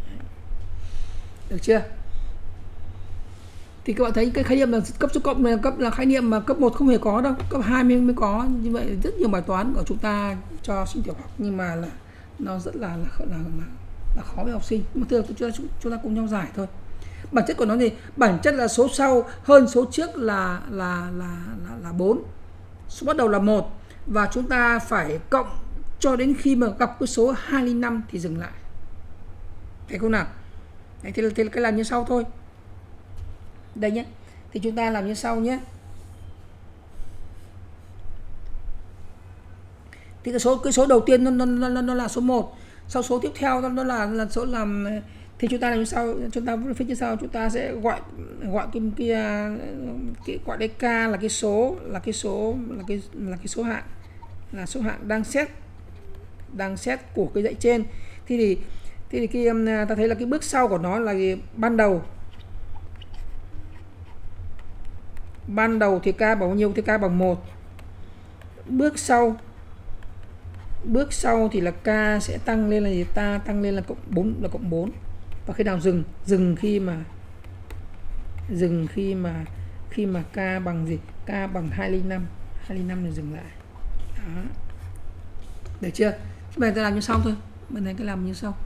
Được chưa? Thì các bạn thấy cái khái niệm là cấp số cộng này là cấp là khái niệm mà cấp một không hề có đâu, cấp hai mới mới có. Như vậy rất nhiều bài toán của chúng ta cho sinh tiểu học nhưng mà là nó rất là là là, là, là khó với học sinh. Nhưng mà thường chúng ta chúng ta cùng nhau giải thôi. Bản chất của nó gì? Bản chất là số sau hơn số trước là là là là là bốn. Số bắt đầu là một và chúng ta phải cộng cho đến khi mà gặp cái số hai linh năm thì dừng lại. Thấy không nào? Đấy, thì, thì cái làm như sau thôi. Đây nhé. Thì chúng ta làm như sau nhé. Thì cái số cái số đầu tiên nó nó nó, nó là số một. Sau số tiếp theo nó, nó là là số làm thì chúng ta làm như sau, chúng ta viết như sau, chúng ta sẽ gọi gọi cái cái, cái gọi đây k là cái số là cái số là cái là cái số hạng là số hạng đang xét đang xét của cái dãy trên. Thì thì thì cái ta thấy là cái bước sau của nó là gì? Ban đầu ban đầu thì k bằng bao nhiêu? Thì k bằng một. Bước sau bước sau thì là k sẽ tăng lên là gì? Ta tăng lên là cộng bốn, là cộng bốn. Và khi nào dừng? Dừng khi mà dừng khi mà khi mà k bằng gì? K bằng hai linh năm. hai linh năm thì dừng lại. Đó. Được chưa? Bây giờ ta làm như sau thôi. Bên này cứ làm như sau.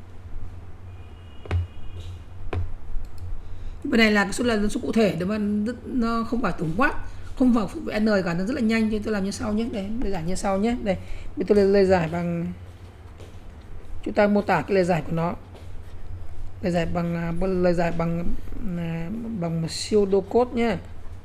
Bên này là cái số là số cụ thể để mà nó không phải tổng quát, không phải phục n cả, nó rất là nhanh. Cho tôi làm như sau nhé. Đây, lời giải như sau nhé. Đây, bây tôi lời giải bằng, chúng ta mô tả cái lời giải của nó. Lời giải bằng lời giải bằng bằng một siêu đô code nhé.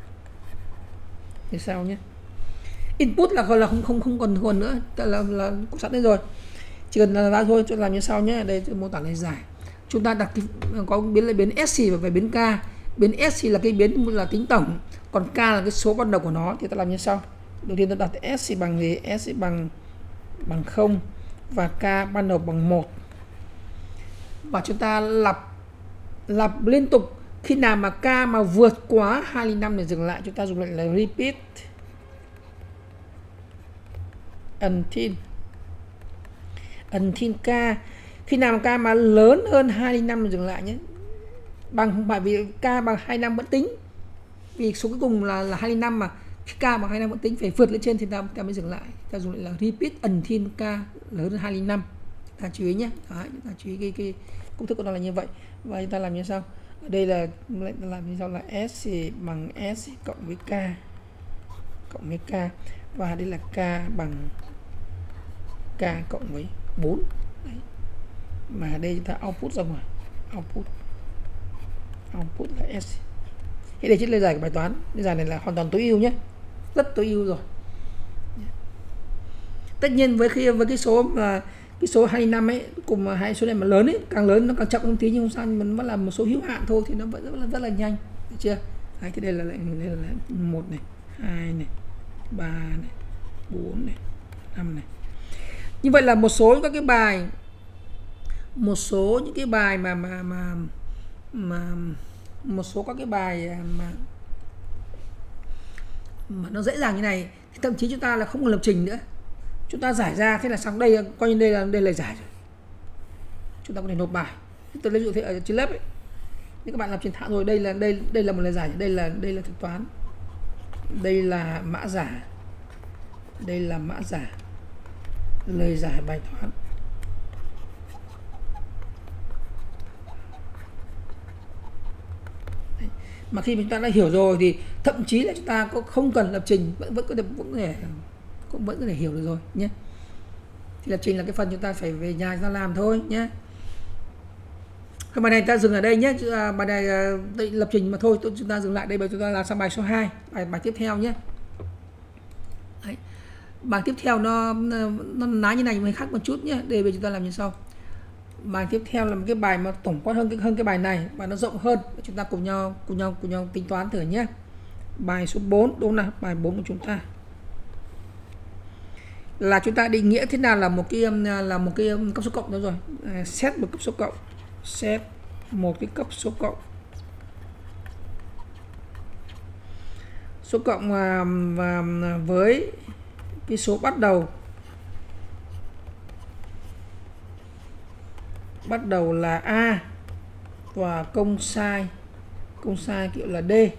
Như sau nhé. Input là là không không không còn còn nữa, là là, là có sẵn đây rồi. Chỉ cần là ra thôi, cho làm như sau nhé. Đây tôi mô tả lời giải. Chúng ta đặt cái, có biến là biến S và về biến K. Biến S là cái biến là tính tổng, còn K là cái số ban đầu của nó. Thì ta làm như sau. Đầu tiên tôi đặt S thì bằng gì? S thì bằng bằng không và K ban đầu bằng một. Và chúng ta lặp lặp liên tục. Khi nào mà K mà vượt quá hai linh năm để dừng lại, chúng ta dùng lệnh là repeat until until K. Khi nào mà K mà lớn hơn hai linh năm để dừng lại nhé. Bằng bởi vì K bằng hai mươi lăm vẫn tính. Vì số cuối cùng là là hai linh năm mà. Khi K bằng hai mươi lăm vẫn tính, phải vượt lên trên thì ta, ta mới dừng lại. Ta dùng lệnh là repeat until K lớn hơn hai linh năm. Ta chú ý nhé. Đấy, ta chú ý cái, cái công thức của nó là như vậy. Và chúng ta làm như sau. Ở đây là lệnh ta làm như sau là S thì bằng S cộng với K cộng với K, và đây là K bằng K cộng với bốn. Đấy. Mà ở đây chúng ta output ra ngoài, output output là S. Thế đây chính là lời giải của bài toán. Lời giải này là hoàn toàn tối ưu nhé, rất tối ưu rồi. Tất nhiên với khi với cái số mà cái số hai mươi lăm ấy cùng hai số này mà lớn ấy, càng lớn nó càng chậm không tí, nhưng không sao, mình vẫn là một số hữu hạn thôi thì nó vẫn rất là rất là nhanh, được chưa? Đấy, thì đây là lệnh đây là một này, hai này, ba này, bốn này, năm này. Như vậy là một số các cái bài một số những cái bài mà mà mà mà một số các cái bài mà mà nó dễ dàng như này thì thậm chí chúng ta là không còn lập trình nữa, chúng ta giải ra thế là xong, đây coi như đây là đây là giải rồi, chúng ta có thể nộp bài. Tôi lấy dụ thế ở trên lớp ấy, nếu các bạn làm trên thạo rồi, đây là đây đây là một lời giải, đây là đây là thực toán, đây là mã giả, đây là mã giả lời giải bài toán. Đấy. Mà khi chúng ta đã hiểu rồi thì thậm chí là chúng ta có không cần lập trình vẫn vẫn có thể vẫn có thể cũng vẫn có thể hiểu được rồi nhé. Thì lập trình là cái phần chúng ta phải về nhà chúng ta làm thôi nhé. Cái bài này ta dừng ở đây nhé. Bài này lập trình mà thôi, chúng ta dừng lại đây, bởi chúng ta làm sang bài số hai, bài bài tiếp theo nhé. Đấy. Bài tiếp theo nó nó nói như này nhưng mà khác một chút nhé. Đây bây chúng ta làm như sau. Bài tiếp theo là một cái bài mà tổng quát hơn cái hơn cái bài này và nó rộng hơn. Chúng ta cùng nhau cùng nhau cùng nhau tính toán thử nhé. Bài số bốn, đúng là bài bốn của chúng ta. Là chúng ta định nghĩa thế nào là một cái là một cái cấp số cộng đó rồi. À, xét một cấp số cộng, xét một cái cấp số cộng. Số cộng và, và với cái số bắt đầu bắt đầu là A và công sai công sai kiểu là D. Đấy.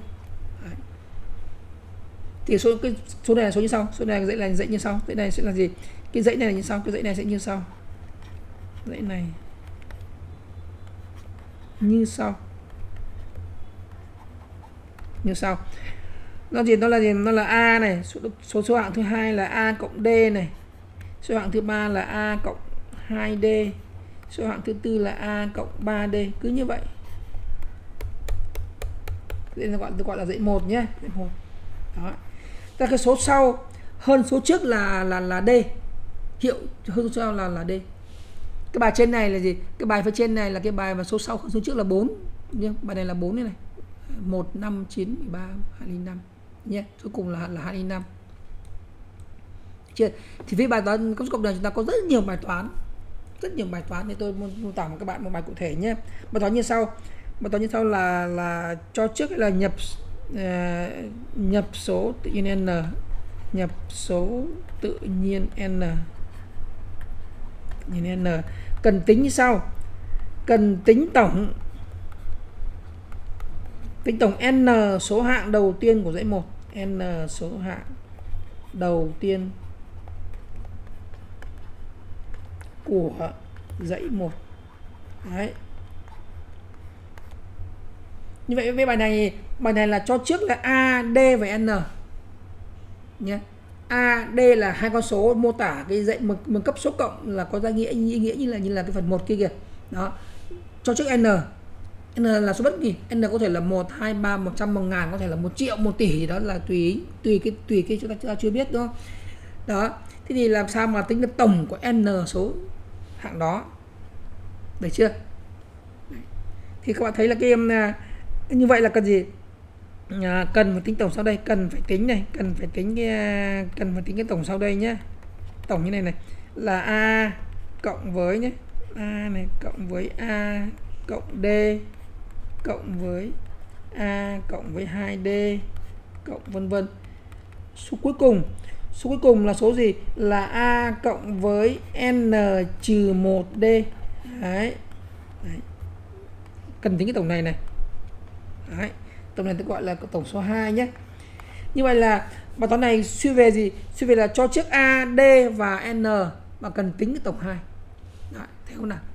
Thì số cái số này là số như sau, số này dãy là dãy như sau, dãy này sẽ là gì? Cái dãy này là như sau, cái dãy này sẽ như sau. Dãy này như sau. Như sau. Nó gì? Nó là gì? Nó là A này, số số số hạng thứ hai là A cộng D này. Số hạng thứ ba là A cộng hai D. Số hạng thứ tư là A cộng ba D, cứ như vậy. Đây là gọi tôi gọi là dãy một nhé, dãy một. Đó. Ta cái số sau hơn số trước là là là D. Hiệu hơn số sau là là D. Cái bài trên này là gì? Cái bài phía trên này là cái bài mà số sau hơn số trước là bốn nhé. Bài này là bốn này này. một, năm, chín, mười ba, hai mươi lăm nhé. Cuối cùng là là hai mươi lăm. Chưa? Thì với bài toán cấp số cộng này chúng ta có rất nhiều bài toán. Rất nhiều bài toán, thì tôi mô tả với các bạn một bài cụ thể nhé. Bài toán như sau. Bài toán như sau là là cho trước là nhập uh, nhập số tự nhiên n, nhập số tự nhiên n, tự nhiên n, cần tính như sau. Cần tính tổng tính tổng n số hạng đầu tiên của dãy một, n số hạng đầu tiên của dãy một. Đấy. Như vậy với bài này, bài này là cho trước là A, D và N nhé. A, D là hai con số mô tả cái dãy một, một cấp số cộng là có ra nghĩa ý nghĩa như là như là cái phần một kia kìa. Đó. Cho trước N. N là số bất kỳ, N có thể là một, hai, ba, một trăm, một ngàn, có thể là một triệu, một tỷ, đó là tùy tùy cái tùy cái chúng ta, chúng ta chưa biết đó. Đó. Thế thì làm sao mà tính được tổng của N số hạng đó, được chưa? Đấy. Thì các bạn thấy là cái em như vậy là cần gì? à, cần phải tính tổng sau đây, cần phải tính này, cần phải tính cái cần phải tính cái tổng sau đây nhé. Tổng như này này là A cộng với nhé, A này cộng với A cộng D cộng với A cộng với hai D cộng vân vân. Số cuối cùng, số cuối cùng là số gì? Là A cộng với N trừ một D. Đấy. Đấy. Cần tính cái tổng này này. Đấy. Tổng này tôi gọi là tổng số hai nhé. Như vậy là bài toán này suy về gì? Suy về là cho trước A, D và N mà cần tính cái tổng hai. Đấy, thấy không nào?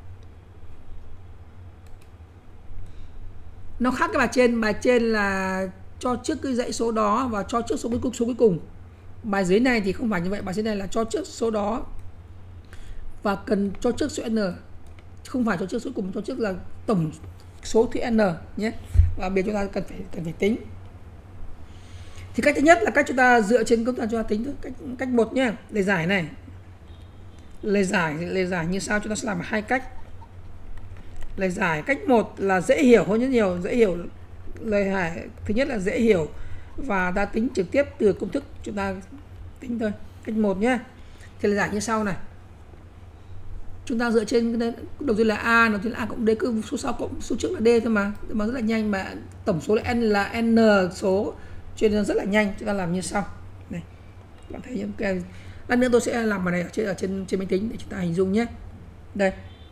Nó khác cái bài trên, bài trên là cho trước cái dãy số đó và cho trước số cuối cùng, số cuối cùng. Bài dưới này thì không phải như vậy, bài dưới này là cho trước số đó và cần cho trước số N. Không phải cho trước số cuối cùng, cho trước là tổng số thứ N nhé. Và bây giờ chúng ta cần phải cần phải tính. Thì cách thứ nhất là cách chúng ta dựa trên công thức chúng ta tính thôi. Cách cách một nhé, lời giải này. Lời giải lời giải như sau, chúng ta sẽ làm hai cách. Lời giải cách một là dễ hiểu hơn rất nhiều, dễ hiểu. Lời giải thứ nhất là dễ hiểu và ta tính trực tiếp từ công thức chúng ta tính thôi. Cách một nhé. Thì lời giải như sau này. Chúng ta dựa trên đầu tiên là A, đầu tiên là A cộng D, cứ số sau cộng số trước là D thôi mà, mà rất là nhanh, mà tổng số là N là N số, cho nên rất là nhanh. Chúng ta làm như sau này, bạn thấy những cái lát nữa tôi sẽ làm bài này ở trên ở trên trên máy tính để chúng ta hình dung nhé. Đây,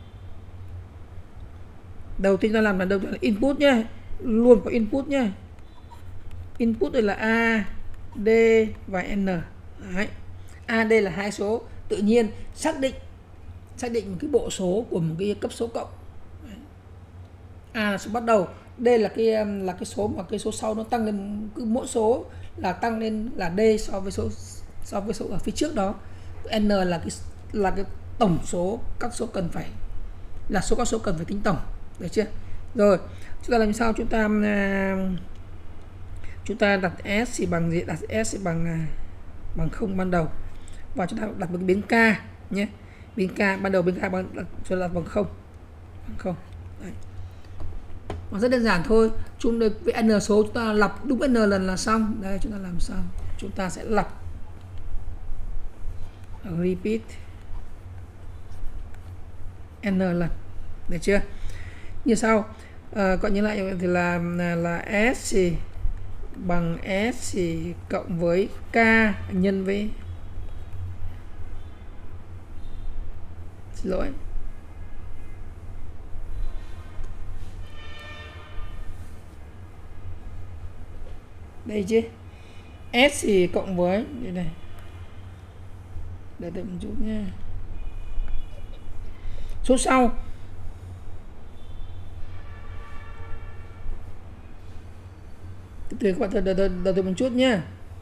đầu tiên ta làm là đầu tiên là input nhé, luôn có input nhé. Input đây là A, D và N. Đấy. A, D là hai số tự nhiên, xác định xác định một cái bộ số của một cái cấp số cộng. Đấy. A là số bắt đầu, D là cái là cái số mà cái số sau nó tăng lên, cứ mỗi số là tăng lên là D so với số so với số ở phía trước đó. N là cái là cái tổng số các số cần phải là số các số cần phải tính tổng, được chưa? Rồi chúng ta làm sao? Chúng ta chúng ta đặt S thì bằng gì? Đặt S thì bằng bằng không ban đầu và chúng ta đặt một cái biến k nhé. Biến k ban đầu, biến k bằng cho là bằng không, bằng không. Đấy. Nó rất đơn giản thôi. Chúng với n số chúng ta lặp đúng n lần là xong. Đây chúng ta làm sao? Chúng ta sẽ lặp repeat n lần, được chưa? Như sau, à, gọi như lại thì là là S thì bằng S thì cộng với k nhân với, xin lỗi, đây chứ, S thì cộng với đây này, để đợi một chút nha, số sau từ các bạn đợi, đợi, đợi, đợi một chút nhé.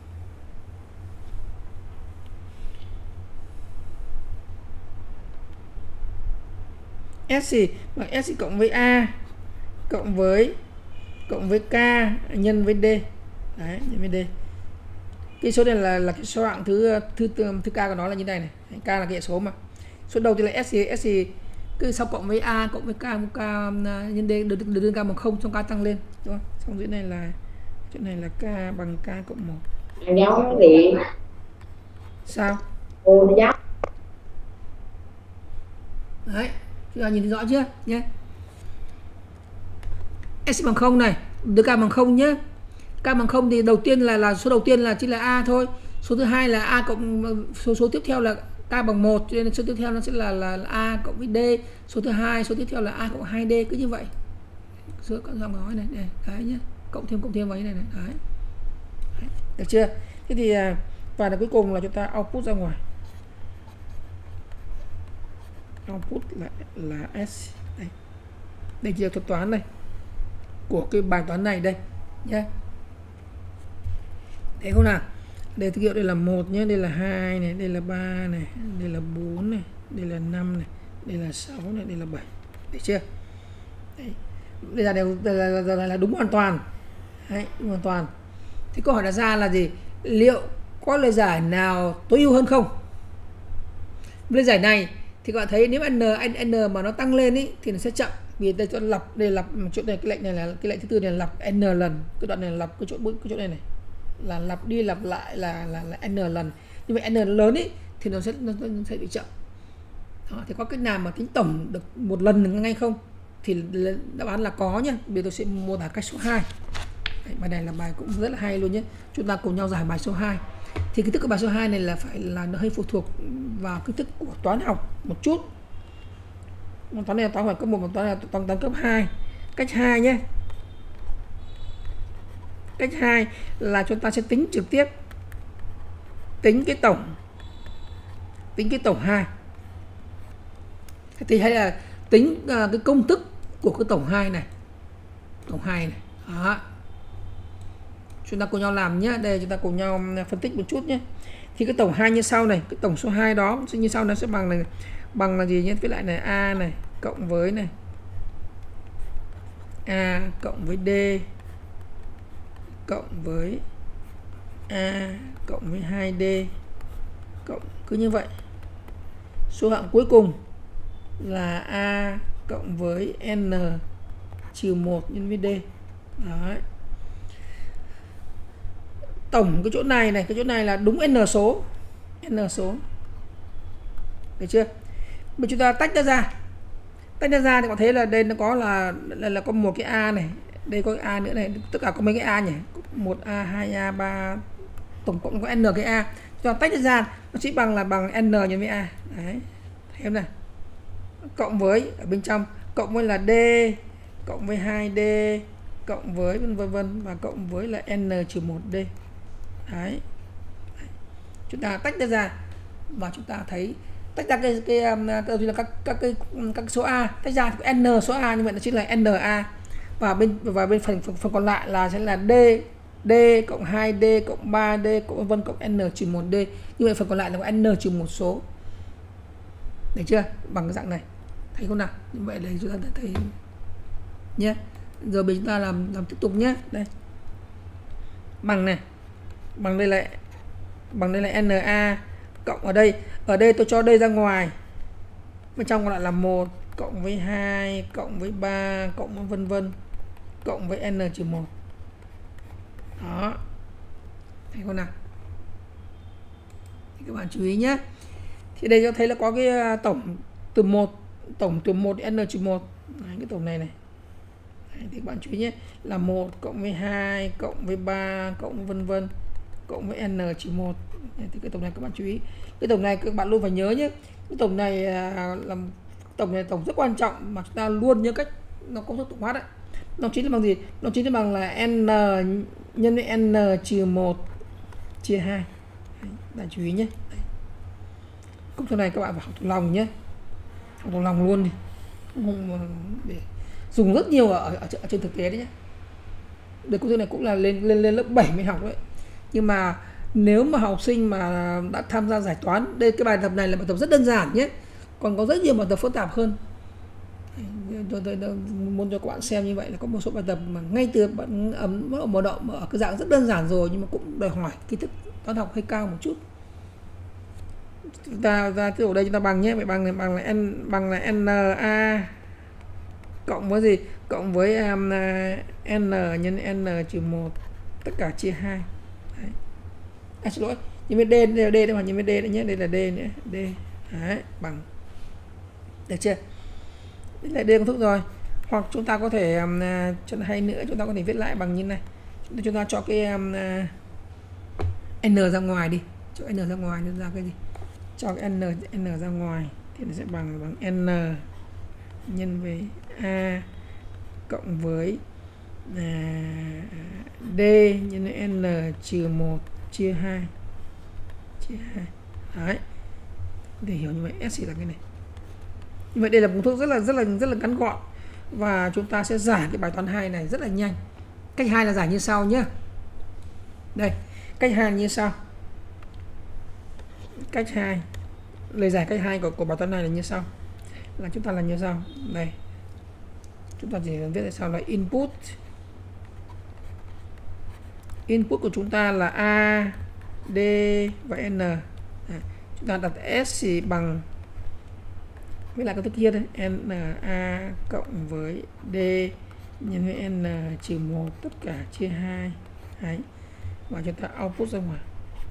S thì bằng S thì cộng với A cộng với cộng với K nhân với D. Đấy, nhân với D. Cái số này là là cái số hạng thứ thứ thứ K của nó là như này này. K là cái hệ số mà. Số đầu tiên là S thì S thì cứ sau cộng với A cộng với K, K nhân D được được K bằng không, xong K tăng lên, đúng không? Xong dưới này là chỗ này là K bằng K cộng một. Giống thì sao? Ồ, giống. Đấy, chúng ta nhìn thấy rõ chưa nhé? S bằng không này, được K bằng không nhé. K bằng không thì đầu tiên là là số đầu tiên là chỉ là A thôi. Số thứ hai là A cộng số số tiếp theo là K bằng một, cho nên số tiếp theo nó sẽ là là, là A cộng với D. Số thứ hai, số tiếp theo là A cộng hai D, cứ như vậy. Số con dòng nói này, này, đấy nhé. Cộng thêm cộng thêm vào cái này này, đấy. Đấy. Được chưa? Thế thì và là cuối cùng là chúng ta output ra ngoài. Output là là S. Đây. Đây chỉ là thuật toán này của cái bài toán này đây nhé. Thấy không nào? Đây thực hiện đây là một nhé, đây là hai này, đây là ba này, đây là bốn này, đây là năm này, đây là sáu này, đây là bảy. Được chưa? Đấy. Đây là đều là, là, là, là đúng hoàn toàn. Đấy, đúng hoàn toàn. Thì câu hỏi đặt ra là gì? Liệu có lời giải nào tối ưu hơn không? Lời giải này thì các bạn thấy nếu n n mà nó tăng lên ý, thì nó sẽ chậm, vì đây chỗ lặp đây lặp chỗ này, cái lệnh này là cái lệnh thứ tư này là lặp n lần, cái đoạn này là lặp cái chỗ cái chỗ này này là lặp đi lặp lại là là, là n lần. Như vậy n lớn ấy thì nó sẽ nó, nó sẽ bị chậm. Đó, thì có cách nào mà tính tổng được một lần ngay không? Thì đáp án là có nhé. Bây giờ tôi sẽ mô tả cách số hai. Đấy, bài này là bài cũng rất là hay luôn nhé. Chúng ta cùng nhau giải bài số hai. Thì kiến thức của bài số hai này là phải là nó hơi phụ thuộc vào kiến thức của toán học một chút. Toán này là toán học cấp một, một toán là toán toán cấp hai. Cách hai nhé. Cách hai là chúng ta sẽ tính trực tiếp tính cái tổng tính cái tổng hai. Thì hay là tính uh, cái công thức của cái tổng hai này. Tổng hai này. Đó. Chúng ta cùng nhau làm nhé. Đây chúng ta cùng nhau phân tích một chút nhé. Thì cái tổng hai như sau này, cái tổng số hai đó sẽ như sau, nó sẽ bằng này, bằng là gì nhé? Với lại này a này cộng với này a cộng với d cộng với a cộng với hai d cộng cứ như vậy. Số hạng cuối cùng là a cộng với n trừ một nhân với d. Đấy. Tổng cái chỗ này này, cái chỗ này là đúng n số. N số. Được chưa? Bây chúng ta tách nó ra. Tách nó ra thì có thấy là đây nó có là là, là có một cái a này, đây có cái a nữa này, tất cả có mấy cái a nhỉ? một a, hai a, ba, tổng cộng có n cái a. Cho tách nó ra nó sẽ bằng là bằng n nhân với a. Đấy. Thấy không nào? Cộng với ở bên trong, cộng với là d cộng với hai d cộng với vân vân vân và cộng với là n trừ một d. Đấy. Chúng ta tách nó ra và chúng ta thấy tách ra cái cái cái là các các cái các số a, tách ra thì n số a, như vậy nó chính là na, và bên và bên phần phần, phần còn lại là sẽ là d d cộng hai d cộng ba d cộng vân cộng n trừ một d. Như vậy phần còn lại là có n trừ một số. Được chưa? Bằng cái dạng này. Thấy không nào? Như vậy là chúng ta thấy nhé. Giờ bây chúng ta làm làm tiếp tục nhé. Đây. Bằng này. Bằng đây là bằng đây là na cộng ở đây, ở đây tôi cho đây ra ngoài. Bên trong còn lại là một cộng với hai cộng với ba cộng với vân vân cộng với n trừ một. Đó. Thấy không nào? Thì các bạn chú ý nhé. Thì đây cho thấy là có cái tổng từ một, tổng từ một đến n trừ một. Đấy, cái tổng này này. Đấy, thì các bạn chú ý nhé, là một cộng với hai cộng với ba cộng với vân vân cộng với n trừ một. Thì cái tổng này các bạn chú ý. Cái tổng này các bạn luôn phải nhớ nhé. Cái tổng này là tổng này tổng rất quan trọng mà chúng ta luôn nhớ cách nó công thức tổng quát đấy. Nó chính là bằng gì? Nó chính là bằng là n nhân với n trừ một chia hai. Đấy, bạn chú ý nhé. Đấy. Công thức này các bạn phải học thuộc lòng nhé. Học thuộc lòng luôn đi. Không để dùng rất nhiều ở, ở, ở trên thực tế đấy nhé. Đây công thức này cũng là lên lên lên lớp bảy mới học đấy. Nhưng mà nếu mà học sinh mà đã tham gia giải toán, đây cái bài tập này là bài tập rất đơn giản nhé. Còn có rất nhiều bài tập phức tạp hơn. Tôi, tôi, tôi muốn cho các bạn xem như vậy là có một số bài tập mà ngay từ bạn ấm ở mở động ở cái dạng rất đơn giản rồi nhưng mà cũng đòi hỏi kiến thức toán học hơi cao một chút. Chúng ta ra từ đây chúng ta bằng nhé, vậy bằng này bằng là n bằng là na cộng với gì? Cộng với um, n nhân n trừ một tất cả chia hai. Đấy. À, xin lỗi, nhân với d, đây là d đây mà nhân với d đấy nhé, đây là d nữa, d. Đấy, bằng. Được chưa? Đây là d công thức rồi. Hoặc chúng ta có thể um, cho nó hay nữa, chúng ta có thể viết lại bằng như này. Chúng ta, chúng ta cho cái um, n ra ngoài đi, cho n ra ngoài nó ra cái gì? Cho cái n n ra ngoài thì nó sẽ bằng bằng n nhân với a cộng với à, d nhân với n trừ một chia hai. Chia hai. Đấy. Để hiểu như vậy, S là cái này. Như vậy đây là công thức rất là rất là rất là ngắn gọn và chúng ta sẽ giải cái bài toán hai này rất là nhanh. Cách hai là giải như sau nhé. Đây, cách hai như sau. Cách hai. Lời giải cách hai của, của bài toán này là như sau. Là chúng ta làm như sau. Đây. Chúng ta chỉ viết là sau là input. Input của chúng ta là A, D và N. Đấy. Chúng ta đặt S thì bằng Với lại công thức kia đây, n a cộng với d nhân với n trừ một tất cả chia hai. Đấy. Và chúng ta output ra ngoài.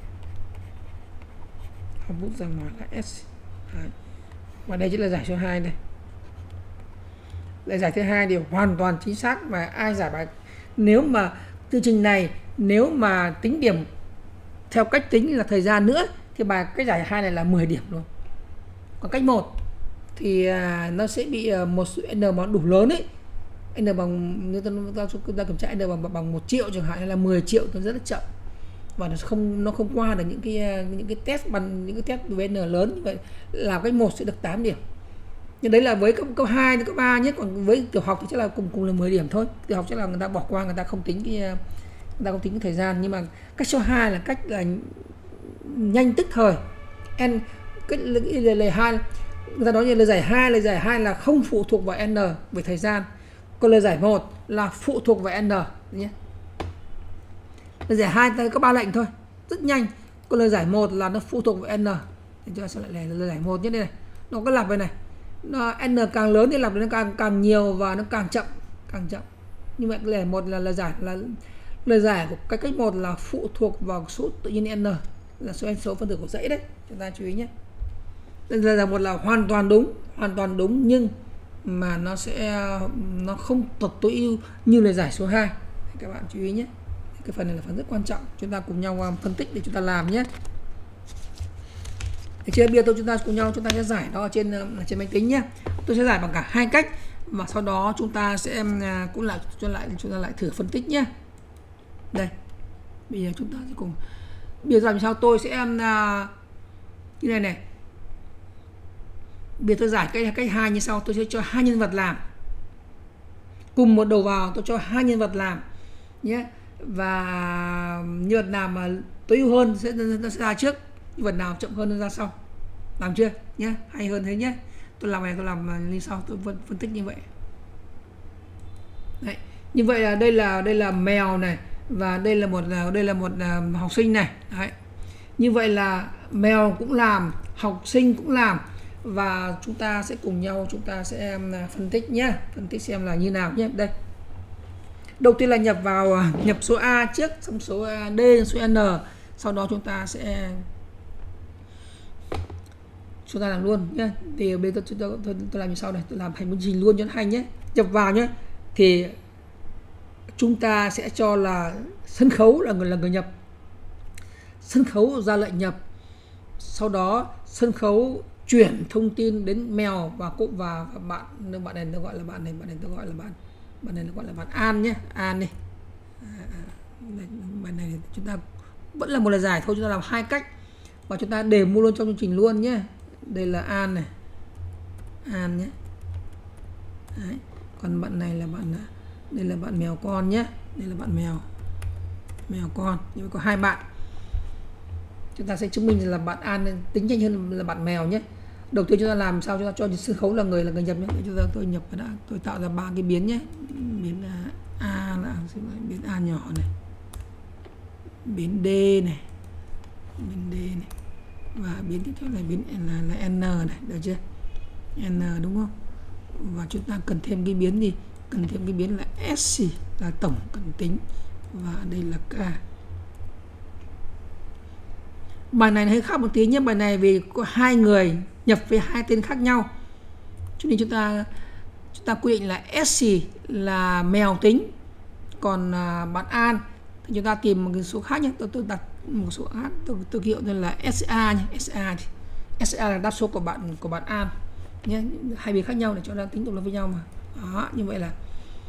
Output ra ngoài là s. Đấy. Và đây chính là giải số hai đây. Lời giải thứ hai đều hoàn toàn chính xác, và ai giải bài nếu mà chương trình này nếu mà tính điểm theo cách tính là thời gian nữa thì bài cách giải hai này là mười điểm luôn. Còn cách một thì à, nó sẽ bị à, một số n mà đủ lớn ấy, n bằng như ta ta kiểm tra n bằng bằng một triệu chẳng hạn, hay là mười triệu, nó rất là chậm và nó không nó không qua được những cái những cái test bằng những cái test với n lớn như vậy. Làm cách một sẽ được tám điểm. Nhưng đấy là với cấp cấp hai đến cấp ba nhé, còn với tiểu học thì chắc là cùng cùng là mười điểm thôi. Tiểu học chắc là người ta bỏ qua, người ta không tính cái người ta không tính cái thời gian. Nhưng mà cách số hai là cách là nhanh tức thời. N cái lời, lời hai người ta nói như lời giải hai, lời giải hai là không phụ thuộc vào n về thời gian. Còn lời giải một là phụ thuộc vào n nhé. Lời giải hai ta có ba lệnh thôi, rất nhanh. Còn lời giải một là nó phụ thuộc vào n. Thì chúng ta sẽ lại lời giải một nhất đây này. Nó có lặp về này. Nó n càng lớn thì lặp nó càng càng nhiều và nó càng chậm, càng chậm. Như vậy lời một là lời giải là lời giải của cái cách một là phụ thuộc vào số tự nhiên n, là số số phân tử của dãy đấy. Chúng ta chú ý nhé. Lời giải một là hoàn toàn đúng, hoàn toàn đúng, nhưng mà nó sẽ nó không tật tối ưu như lời giải số hai. Các bạn chú ý nhé. Cái phần này là phần rất quan trọng. Chúng ta cùng nhau phân tích để chúng ta làm nhé. Để chưa biết tôi chúng ta cùng nhau chúng ta sẽ giải nó ở trên ở trên máy tính nhé. Tôi sẽ giải bằng cả hai cách và sau đó chúng ta sẽ cũng lại chúng lại chúng ta lại thử phân tích nhé. Đây. Bây giờ chúng ta sẽ cùng bây giờ làm sao tôi sẽ như này này. Bây giờ tôi giải cách cách hai như sau, tôi sẽ cho hai nhân vật làm. Cùng một đầu vào tôi cho hai nhân vật làm nhé. Và nhân vật nào mà tối ưu hơn sẽ nó sẽ ra trước, nhân vật nào chậm hơn nó ra sau. Làm chưa nhé, hay hơn thế nhé. Tôi làm này tôi làm lên sau, tôi phân, phân tích như vậy. Đấy. Như vậy là đây là đây là mèo này và đây là một đây là một uh, học sinh này. Đấy. Như vậy là mèo cũng làm, học sinh cũng làm, và chúng ta sẽ cùng nhau chúng ta sẽ uh, phân tích nhé, phân tích xem là như nào nhé. Đây. Đầu tiên là nhập vào nhập số A trước, xong số D, số N, sau đó chúng ta sẽ chúng ta làm luôn nhé. Thì bây giờ tôi, tôi, tôi, tôi làm như sau này, tôi làm thành một trình luôn cho nó hay nhé. Nhập vào nhé, thì chúng ta sẽ cho là sân khấu là người là người nhập, sân khấu ra lệnh nhập, sau đó sân khấu chuyển thông tin đến mèo và cụ và, và bạn bạn này nó gọi là bạn này bạn này tôi gọi là bạn bạn này nó gọi là bạn An nhé, An đi. À, bạn này chúng ta vẫn là một lời giải thôi, chúng ta làm hai cách và chúng ta để mua luôn trong chương trình luôn nhé. Đây là An này, An nhé. Đấy. Còn bạn này là bạn đây là bạn mèo con nhé, đây là bạn mèo mèo con. Nhưng mà có hai bạn, chúng ta sẽ chứng minh là bạn An tính nhanh hơn là bạn mèo nhé. Đầu tiên chúng ta làm sao chúng ta cho sân khấu là người là người nhập nhé. Chúng ta tôi nhập đã tôi tạo ra ba cái biến nhé. Biến A là biến A nhỏ này, biến D này, biến D này, và biến tiếp theo là biến là, là N này, được chưa? N đúng không? Và chúng ta cần thêm cái biến gì? Cần thêm cái biến là S là tổng cần tính, và đây là K. Bài này hơi khác một tí nhé, bài này vì có hai người nhập với hai tên khác nhau, cho nên chúng ta chúng ta quy định là S là mèo tính, còn à, bạn An thì chúng ta tìm một cái số khác nhé. Tôi tôi đặt một số khác, tôi tôi hiệu tên là S A nhé, S A S A là đáp số của bạn của bạn An nhé, hai biến khác nhau để cho nó tính tổng lập với nhau mà. Đó, như vậy là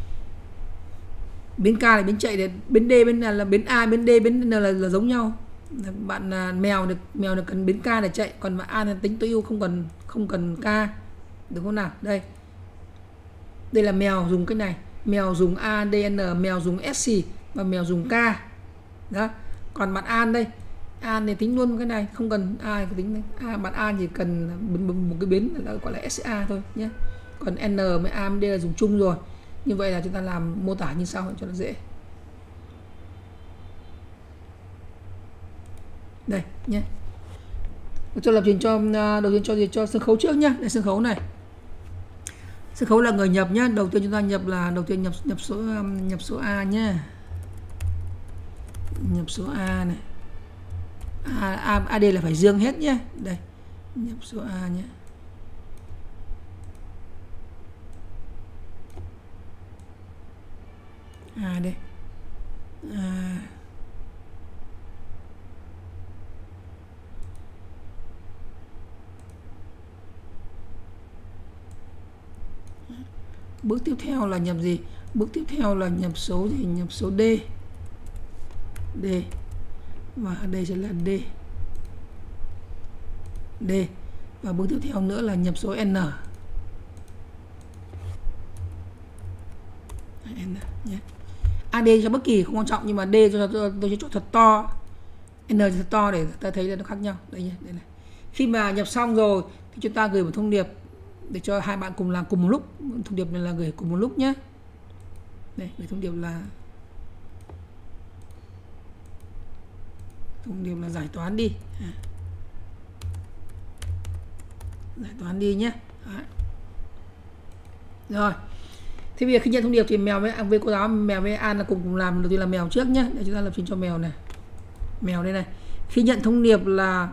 biến K là biến chạy, để biến D bên là, là biến A, biến D, biến N là, là giống nhau. Bạn à, mèo được mèo được cần biến K để chạy, còn bạn An là tính tối ưu không cần không cần K, được không nào? Đây, đây là mèo dùng cái này, mèo dùng A, D, N, mèo dùng S và mèo dùng K. Đó. Còn bạn An đây, An thì tính luôn cái này, không cần ai phải tính. À, bạn An chỉ cần một cái biến là gọi là S A thôi nhé. Còn N với A với D là dùng chung rồi. Như vậy là chúng ta làm mô tả như sau cho nó dễ. Đây nhé. Cho lập trình cho đầu tiên cho gì cho sân khấu trước nhé. Đây sân khấu này. Sân khấu là người nhập nhá. Đầu tiên chúng ta nhập là đầu tiên nhập nhập số nhập số A nhá. Nhập số A này. A, A, a đê là phải dương hết nhé. Đây, nhập số A nhé. A đây. À. Bước tiếp theo là nhập gì? Bước tiếp theo là nhập số gì? Nhập số D. D. Và đây sẽ là D. D. Và bước tiếp theo nữa là nhập số N. N nhé. a đê cho bất kỳ không quan trọng, nhưng mà D cho tôi cho chỗ thật to, N cho thật to để ta thấy là nó khác nhau. Đây nhé, đây này. Khi mà nhập xong rồi thì chúng ta gửi một thông điệp để cho hai bạn cùng làm cùng một lúc. Thông điệp này là gửi cùng một lúc nhé. Đây, gửi thông điệp là thông điệp là giải toán đi. À. Giải toán đi nhé. Đấy. Rồi. Thế bây giờ khi nhận thông điệp thì mèo với với cô giáo mèo với An là cùng cùng làm. Đầu tiên là mèo trước nhé. Để chúng ta lập trình cho mèo này. Mèo đây này. Khi nhận thông điệp là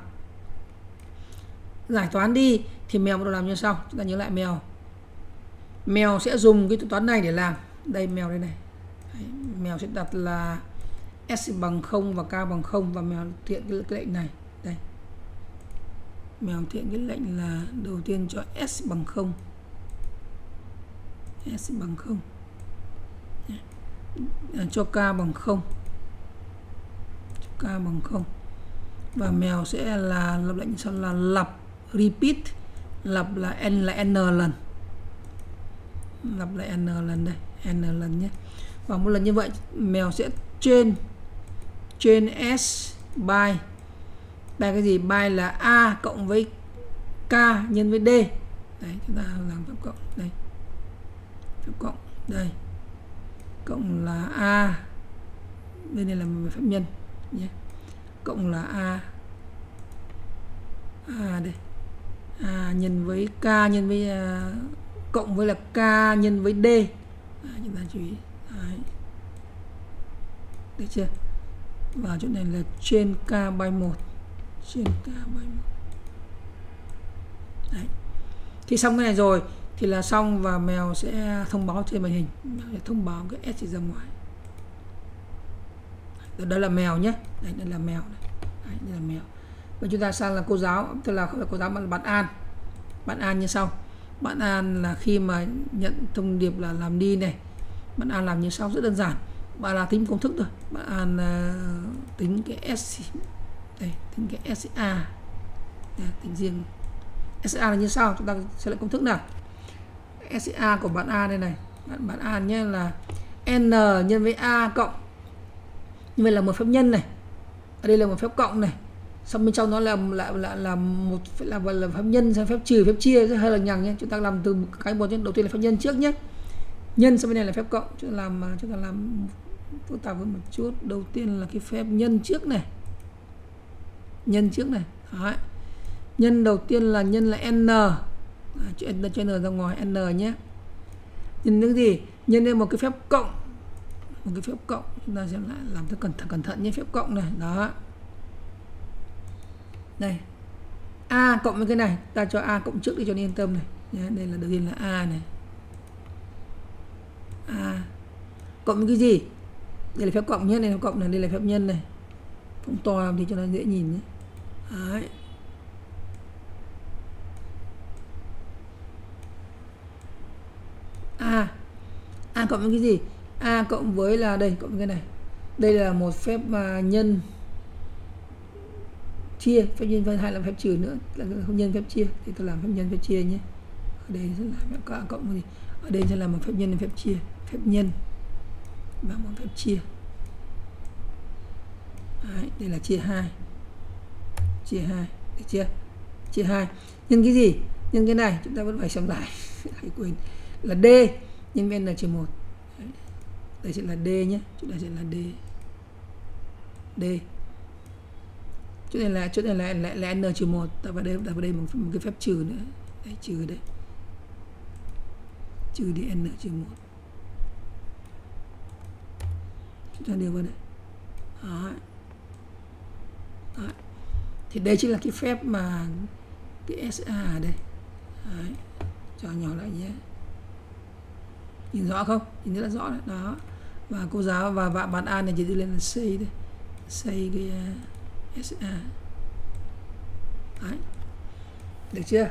giải toán đi thì mèo bắt đầu làm như sau. Chúng ta nhớ lại mèo. Mèo sẽ dùng cái toán này để làm. Đây mèo đây này. Đấy, mèo sẽ đặt là S bằng không và K bằng không, và mèo thiện cái, cái lệnh này. Đây. Mèo thiện cái lệnh là đầu tiên cho S bằng không. S bằng không. Cho K bằng không. Cho K bằng không. Và mèo sẽ là lập lệnh sau là lặp repeat, lặp là n là n lần. Lặp lại n lần đây, n lần nhé. Và một lần như vậy mèo sẽ trên trên S by by cái gì? By là A cộng với K nhân với D. Đấy, chúng ta làm phép cộng đây. Phép cộng đây. Cộng là A. Đây này là một phép nhân nhé. Cộng là A. A đây. A nhân với K nhân với uh, cộng với là K nhân với D. À, chúng ta chú ý. Đấy. Được chưa? Và chỗ này là trên K by một. Trên K by một. Đấy. Khi xong cái này rồi thì là xong, và mèo sẽ thông báo trên màn hình. Mèo sẽ thông báo cái S ra ngoài. Đây là mèo nhé. Đấy, đây là mèo này. Đấy, đây là mèo. Và chúng ta sang là cô giáo, tức là không phải cô giáo mà là bạn An. Bạn An như sau. Bạn An là khi mà nhận thông điệp là làm đi này, bạn An làm như sau, rất đơn giản. Bạn là tính công thức thôi. Bạn An uh, tính cái S đây, tính cái S A. Đây, tính riêng. S A là như sau, chúng ta sẽ lại công thức nào. S A của bạn A đây này. Bạn bạn An nhé là N nhân với A cộng. Như vậy là một phép nhân này. Ở đây là một phép cộng này. Xong bên trong nó là là là, là một là, là, là phép nhân sang phép trừ, phép chia rất hơi là nhằng nhé. Chúng ta làm từ cái một nhé. Đầu tiên là phép nhân trước nhé. Nhân sang bên này là phép cộng. Chúng ta làm chúng ta làm phức tạp hơn một chút. Đầu tiên là cái phép nhân trước này. Nhân trước này. Đấy. Nhân đầu tiên là nhân là n. À, cho n cho n ra ngoài n nhé. Nhân cái gì? Nhân lên một cái phép cộng. Một cái phép cộng. Chúng ta sẽ lại làm cho cẩn thận cẩn thận nhé, phép cộng này. Đó. Đây. A cộng với cái này, ta cho A cộng trước đi cho nên yên tâm này. Nhé. Đây là đầu tiên là A này. A cộng với cái gì? Đây là phép cộng nhé, đây là phép cộng này, đây là phép nhân này. Phóng to làm thì cho nó dễ nhìn nhé. Đấy. A A cộng với cái gì? A cộng với là đây, cộng với cái này. Đây là một phép uh, nhân chia, phép nhân với hai là phép trừ nữa, là không nhân phép chia thì tôi làm phép nhân phép chia nhé. Ở đây sẽ là phép A cộng với gì? Ở đây sẽ là một phép nhân phép chia, phép nhân và một phép chia. Đấy, đây là chia hai. Chia hai, được chưa? Chia hai. Nhân cái gì? Nhân cái này, chúng ta vẫn phải xem lại. Hãy quên. Là D nhân với n trừ một. Đấy. Đây sẽ là D nhé. Chỗ này sẽ là D. D. Chỗ này là chỗ này là là, là n trừ một. Ta vào đây, ta vào đây một, một cái phép trừ nữa. Đây, trừ đây. trừ đi n trừ một. Chúng ta đưa vào đây. Đó. Đó. Thì đây chính là cái phép mà cái ét a ở đây. Đấy. Cho nhỏ lại nhé. Nhìn rõ không? Nhìn rất là rõ đấy. Đó. Và cô giáo và bạn bạn A này chỉ đưa lên là xây đây. Xây cái uh, ét a. Đấy. Được chưa?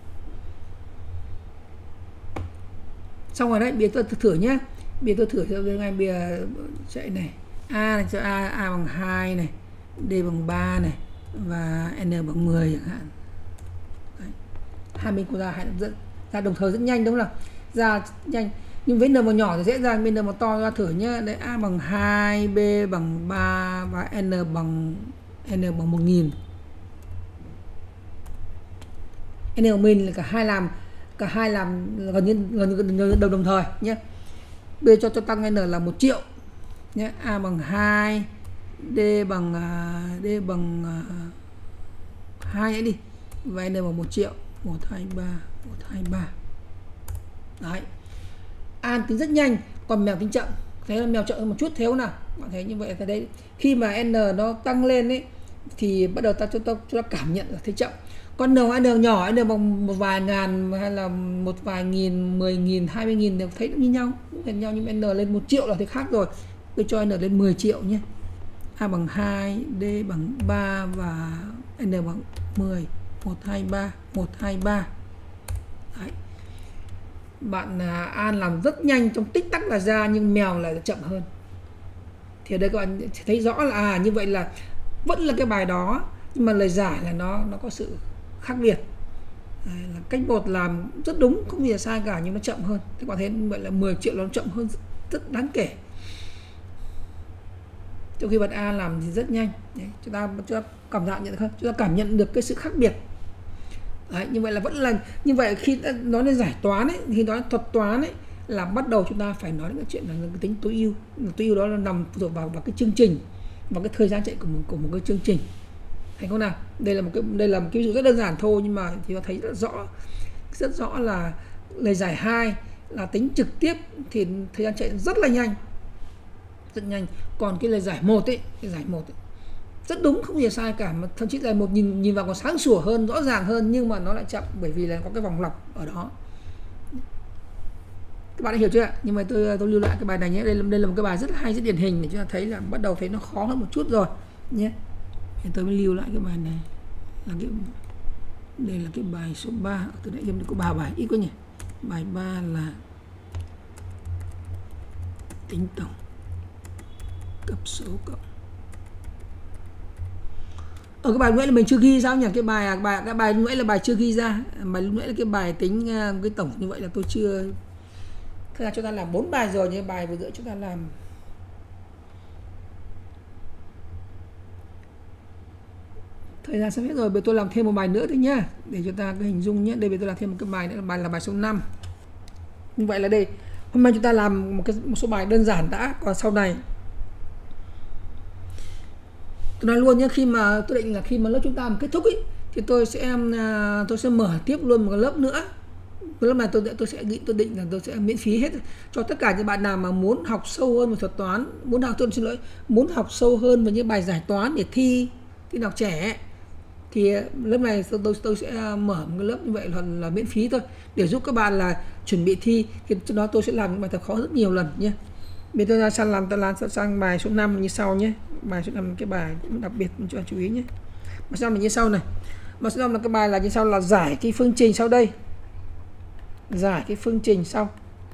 Xong rồi đấy, bây giờ tôi thử nhé. Bây giờ tôi thử theo ngay bây giờ chạy này. A này cho A, A bằng hai này, D bằng ba này và N bằng mười chẳng hạn. Đấy. Hai bên cô ra hai rất ra đồng thời rất nhanh đúng không nào? Ra nhanh. Nhưng với N bằng nhỏ thì dễ ra, bên N bằng to ra thử nhé. Đấy, A bằng hai, B bằng ba và N bằng N bằng một nghìn. N bằng mình là cả hai làm cả hai làm gần như gần như đồng đồng thời nhé. Bây giờ cho cho tăng N là một triệu nhé. A bằng hai, D bằng D bằng hai ấy đi và N bằng một triệu. Một hai ba, một hai ba. Đấy. An tính rất nhanh, còn mèo tính chậm. Thế là mèo chậm hơn một chút, theo nào bạn thấy như vậy. Tại đây khi mà n nó tăng lên ấy thì bắt đầu ta chúng ta, chúng ta cảm nhận là thấy chậm. Con n n nhỏ, n bằng một vài ngàn hay là một vài nghìn, mười nghìn, hai mươi nghìn đều thấy như nhau, gần nhau. Nhưng n lên một triệu là thấy khác rồi. Tôi cho n lên mười triệu nhé. A bằng hai, D bằng ba và N bằng mười. một hai ba, một hai ba. Đấy. Bạn An làm rất nhanh, trong tích tắc là ra, nhưng mèo là chậm hơn. Thì ở đây các bạn thấy rõ là à, như vậy là vẫn là cái bài đó, nhưng mà lời giải là nó nó có sự khác biệt. Đấy, là cách một làm rất đúng, không gì là sai cả, nhưng nó chậm hơn. Các bạn thấy vậy là mười triệu nó chậm hơn rất, rất đáng kể. Trong khi bạn A làm thì rất nhanh. Đấy, chúng ta chúng ta cảm nhận nhận không? Chúng ta cảm nhận được cái sự khác biệt. Đấy, như vậy là vẫn là như vậy. Khi nói đến giải toán ấy, khi nói thuật toán ấy, là bắt đầu chúng ta phải nói đến cái chuyện là cái tính tối ưu. Tối ưu đó là nằm phụ thuộc vào vào cái chương trình, vào cái thời gian chạy của một, của một cái chương trình. Thấy không nào? Đây là một cái đây là một cái ví dụ rất đơn giản thôi, nhưng mà thì ta thấy rất rõ rất rõ là lời giải hai là tính trực tiếp thì thời gian chạy rất là nhanh, rất nhanh. Còn cái lời giải một ấy, cái giải một ấy, rất đúng, không gì sai cả, mà thậm chí giải một nhìn nhìn vào còn sáng sủa hơn, rõ ràng hơn, nhưng mà nó lại chậm bởi vì là có cái vòng lặp ở đó. Các bạn đã hiểu chưa ạ? Nhưng mà tôi tôi lưu lại cái bài này nhé. Đây là, đây là một cái bài rất hay, rất điển hình để chúng ta thấy là bắt đầu thấy nó khó hơn một chút rồi nhé. Thì tôi mới lưu lại cái bài này. Là cái, đây là cái bài số ba. Từ nãy giờ có ba bài ít quá nhỉ. Bài ba là tính tổng cấp số cộng. Ở cái bài lúc nãy là mình chưa ghi sao nhỉ? Cái bài bài cái bài lúc nãy là bài chưa ghi ra. Bài lúc nãy là cái bài tính cái tổng như vậy là tôi chưa. Thế là chúng ta làm bốn bài rồi, nhưng bài vừa rưỡi chúng ta làm thời gian sắp hết rồi. Bây giờ tôi làm thêm một bài nữa thôi nhá, để chúng ta cái hình dung nhé. Đây bây giờ tôi làm thêm một cái bài nữa, là bài là bài số năm. Như vậy là đây hôm nay chúng ta làm một cái một số bài đơn giản đã, còn sau này tôi nói luôn nhé, khi mà tôi định là khi mà lớp chúng ta mà kết thúc ý, thì tôi sẽ tôi sẽ mở tiếp luôn một cái lớp nữa. Cái lớp này tôi tôi sẽ nghĩ tôi định là tôi sẽ miễn phí hết cho tất cả những bạn nào mà muốn học sâu hơn về thuật toán, muốn học tôi xin lỗi muốn học sâu hơn về những bài giải toán để thi thi học trẻ, thì lớp này tôi tôi, tôi sẽ mở một cái lớp như vậy là, là miễn phí thôi, để giúp các bạn là chuẩn bị thi. Thì trước đó tôi sẽ làm những bài tập khó rất nhiều lần nhé. Bây giờ ta sang làm ta làm sang bài số năm như sau nhé. Bài số năm cái bài đặc biệt cho chú ý nhé. Bài số năm là như sau này. Bài số năm là cái bài là như sau, là giải cái phương trình sau đây. Giải cái phương trình sau.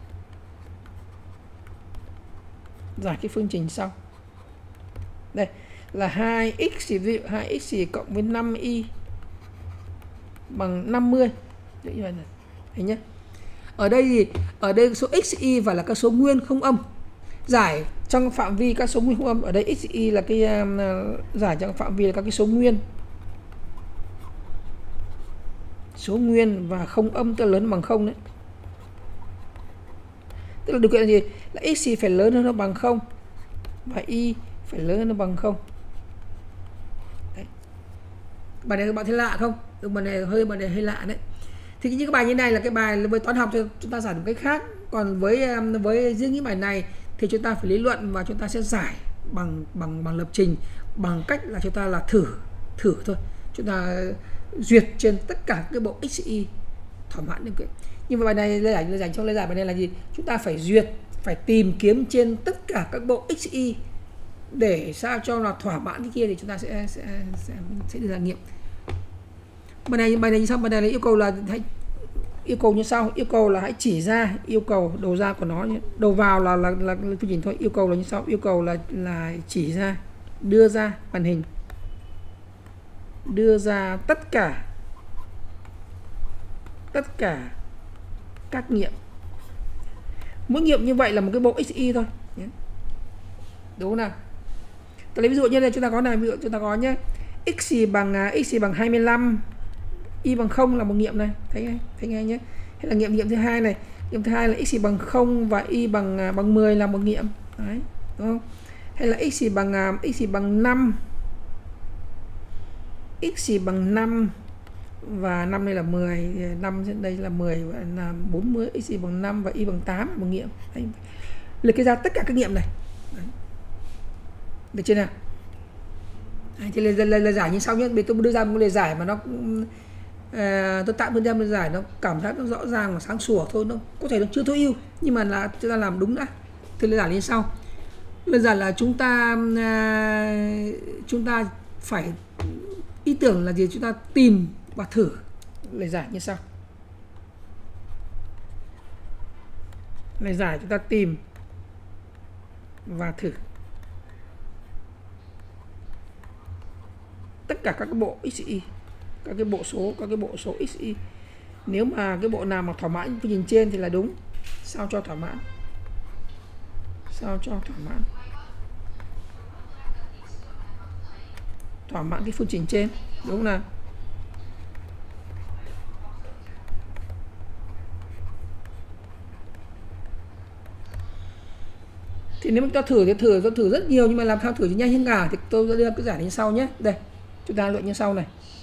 Giải cái phương trình sau. Đây là hai x thì ví dụ hai x thì cộng với năm y bằng năm mươi. Đấy như vậy này. Thấy nhé. Ở đây gì? Ở đây số x, y phải là các số nguyên không âm. Giải trong phạm vi các số nguyên không âm. Ở đây x, y là cái uh, giải trong phạm vi là các cái số nguyên. Số nguyên và không âm tức là lớn bằng không đấy. Tức là điều kiện là gì? Là x thì phải lớn hơn nó bằng không và y phải lớn hơn nó bằng không. Đấy. Bài này các bạn thấy lạ không? Bài này hơi bài này hơi lạ đấy. Thì những cái bài như này là cái bài với toán học cho chúng ta giải một cách khác. Còn với với riêng những bài này thì chúng ta phải lý luận và chúng ta sẽ giải bằng bằng bằng lập trình, bằng cách là chúng ta là thử thử thôi. Chúng ta duyệt trên tất cả cái bộ ích y thỏa mãn điều kiện. Nhưng mà bài này lời giải lời giải trong lời giải bài này là gì? Chúng ta phải duyệt, phải tìm kiếm trên tất cả các bộ ích y để sao cho là thỏa mãn cái kia thì chúng ta sẽ sẽ sẽ, sẽ đưa ra nghiệm. Bài này bài này như sau, bài này là yêu cầu là hãy yêu cầu như sau, yêu cầu là hãy chỉ ra yêu cầu đầu ra của nó nhé. Đầu vào là là là phương trình thôi, yêu cầu là như sau, yêu cầu là là chỉ ra, đưa ra màn hình, đưa ra tất cả tất cả các nghiệm. Mỗi nghiệm như vậy là một cái bộ ích y thôi nhé. Đúng không nào? Ta lấy ví dụ như này, chúng ta có này, ví dụ chúng ta có nhé, x bằng x bằng hai mươi lăm, y bằng không là một nghiệm này, thấy ngay, thấy ngay nhé. Hay là nghiệm nghiệm thứ hai này, nghiệm thứ hai là x bằng không và y bằng bằng mười là một nghiệm. Đấy, đúng không? Hay là x bằng x bằng năm, x bằng năm và năm đây là mười, năm trên đây là mười và là bốn mươi, x bằng năm và y bằng tám một nghiệm. Đấy. Liệt kê ra tất cả các nghiệm này. Đấy. Được chưa nào? Đấy, thì lời, lời, lời giải như sau nhé. Bây tôi đưa ra một lời giải mà nó à, tôi tạm phân ra lời giải nó cảm giác nó rõ ràng và sáng sủa thôi, nó có thể nó chưa tối ưu nhưng mà là chúng ta làm đúng đã. Thì lời giải như sau. Lời giải là chúng ta à, chúng ta phải ý tưởng là gì? Chúng ta tìm và thử. Lời giải như sau. Lời giải chúng ta tìm và thử tất cả các bộ ích y, các cái bộ số, các cái bộ số ích y. Nếu mà cái bộ nào mà thỏa mãn phương trình trên thì là đúng. Sao cho thỏa mãn? Sao cho thỏa mãn? Thỏa mãn cái phương trình trên, đúng không nào? Thì nếu mà ta thử thì thử tôi thử rất nhiều nhưng mà làm sao thử cho nhanh hơn cả thì tôi sẽ đưa cái giải đến sau nhé. Đây, chúng ta luận như sau này.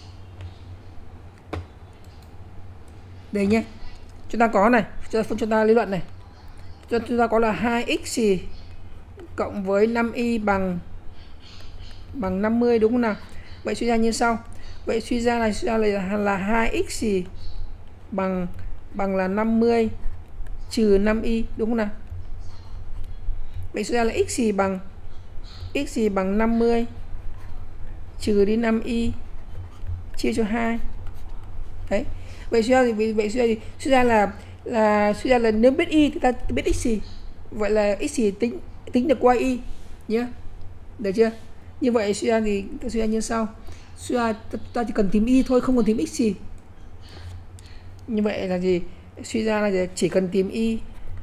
Đây nhé. Chúng ta có này, chúng ta, chúng ta lý luận này. Chúng ta có là hai x cộng với năm y bằng bằng năm mươi, đúng không nào? Vậy suy ra như sau. Vậy suy ra là suy ra là, là hai x bằng bằng là năm mươi trừ năm y, đúng không nào? Vậy suy ra là x bằng x bằng năm mươi trừ đi năm y chia cho hai. Đấy. Vậy suy ra thì vậy suy ra thì suy ra là là suy ra là nếu biết y thì ta biết x. Vậy là x tính tính được qua y nhé. Được chưa? Như vậy suy ra thì ta suy ra như sau. Suy ra ta, ta chỉ cần tìm y thôi, không cần tìm x. Như vậy là gì? Suy ra là gì? Chỉ cần tìm y.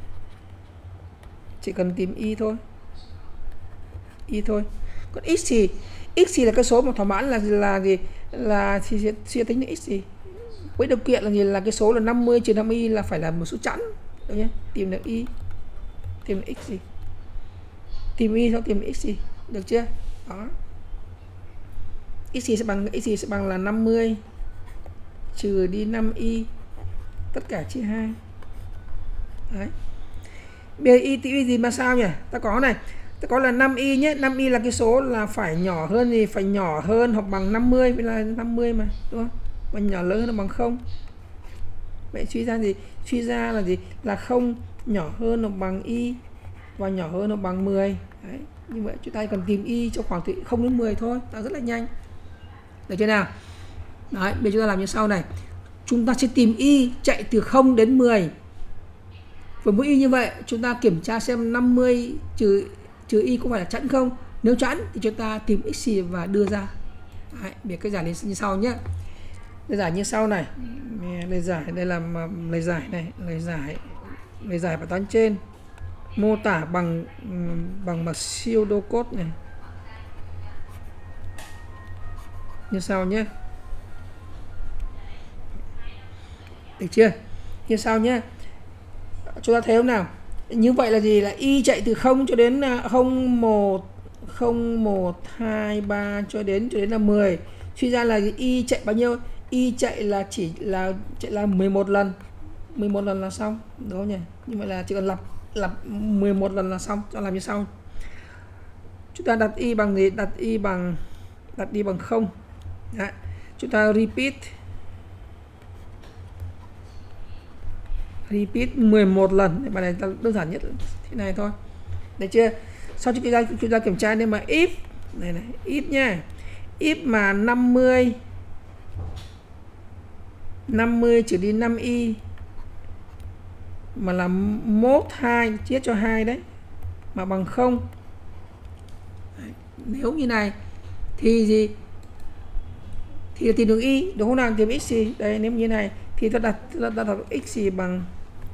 Chỉ cần tìm y thôi. Y thôi. Còn x thì x thì là cái số mà thỏa mãn là là gì? Là thì sẽ, sẽ tính đến x gì? Với điều kiện là gì? Là cái số là năm mươi trừ năm y là phải là một số chẵn. Được nhé? Tìm được y. Tìm được x gì? Tìm y xong tìm được x gì? Được chưa? Đó. X sẽ bằng x sẽ bằng là năm mươi trừ đi năm y tất cả chia hai. Đấy. Bây giờ y y gì mà sao nhỉ? Ta có này, ta có là năm y nhé, năm y là cái số là phải nhỏ hơn gì? Phải nhỏ hơn hoặc bằng năm mươi, vậy là năm mươi mà, đúng không? Mà nhỏ lớn hơn là bằng không. Vậy suy ra gì? Suy ra là gì? Là không nhỏ hơn hoặc bằng y và nhỏ hơn hoặc bằng mười. Đấy. Như vậy chúng ta cần tìm y cho khoảng từ không đến mười thôi, ta rất là nhanh. Được chưa nào? Đấy, bây giờ chúng ta làm như sau này. Chúng ta sẽ tìm y chạy từ không đến mười. Với mỗi y như vậy, chúng ta kiểm tra xem năm mươi trừ trừ y có phải là chẵn không? Nếu chẵn thì chúng ta tìm x và đưa ra. Đấy, biết cái giải như sau nhé. Lời giải như sau này. Lời giải đây là lời giải này, lời giải lời giải bài toán trên mô tả bằng bằng bằng pseudocode này. Như sau nhé. Được chưa? Như sau nhé. Chúng ta thấy không nào? Như vậy là gì? Là y chạy từ không cho đến không một không một hai ba cho đến cho đến là mười. Suy ra là y chạy bao nhiêu? Y chạy là chỉ là chạy là mười một lần. mười một lần là xong, đúng không nhỉ? Như vậy là chỉ cần lặp lặp mười một lần là xong. Cho làm như sau. Chúng ta đặt y bằng gì? Đặt y bằng đặt y bằng không. Đấy. Chúng ta repeat repeat mười một lần. Bài này đơn giản nhất thế này thôi. Được chưa? Sau chúng ta chúng ta kiểm tra nên mà if này này, if nha. If mà năm mươi năm mươi trừ đi năm y mà là mốt hai chia cho hai đấy mà bằng không. Nếu như này thì gì? Thì tìm được y, đúng không nào? Tìm x gì? Đây, nếu như này thì ta đặt ta đặt, đặt x gì bằng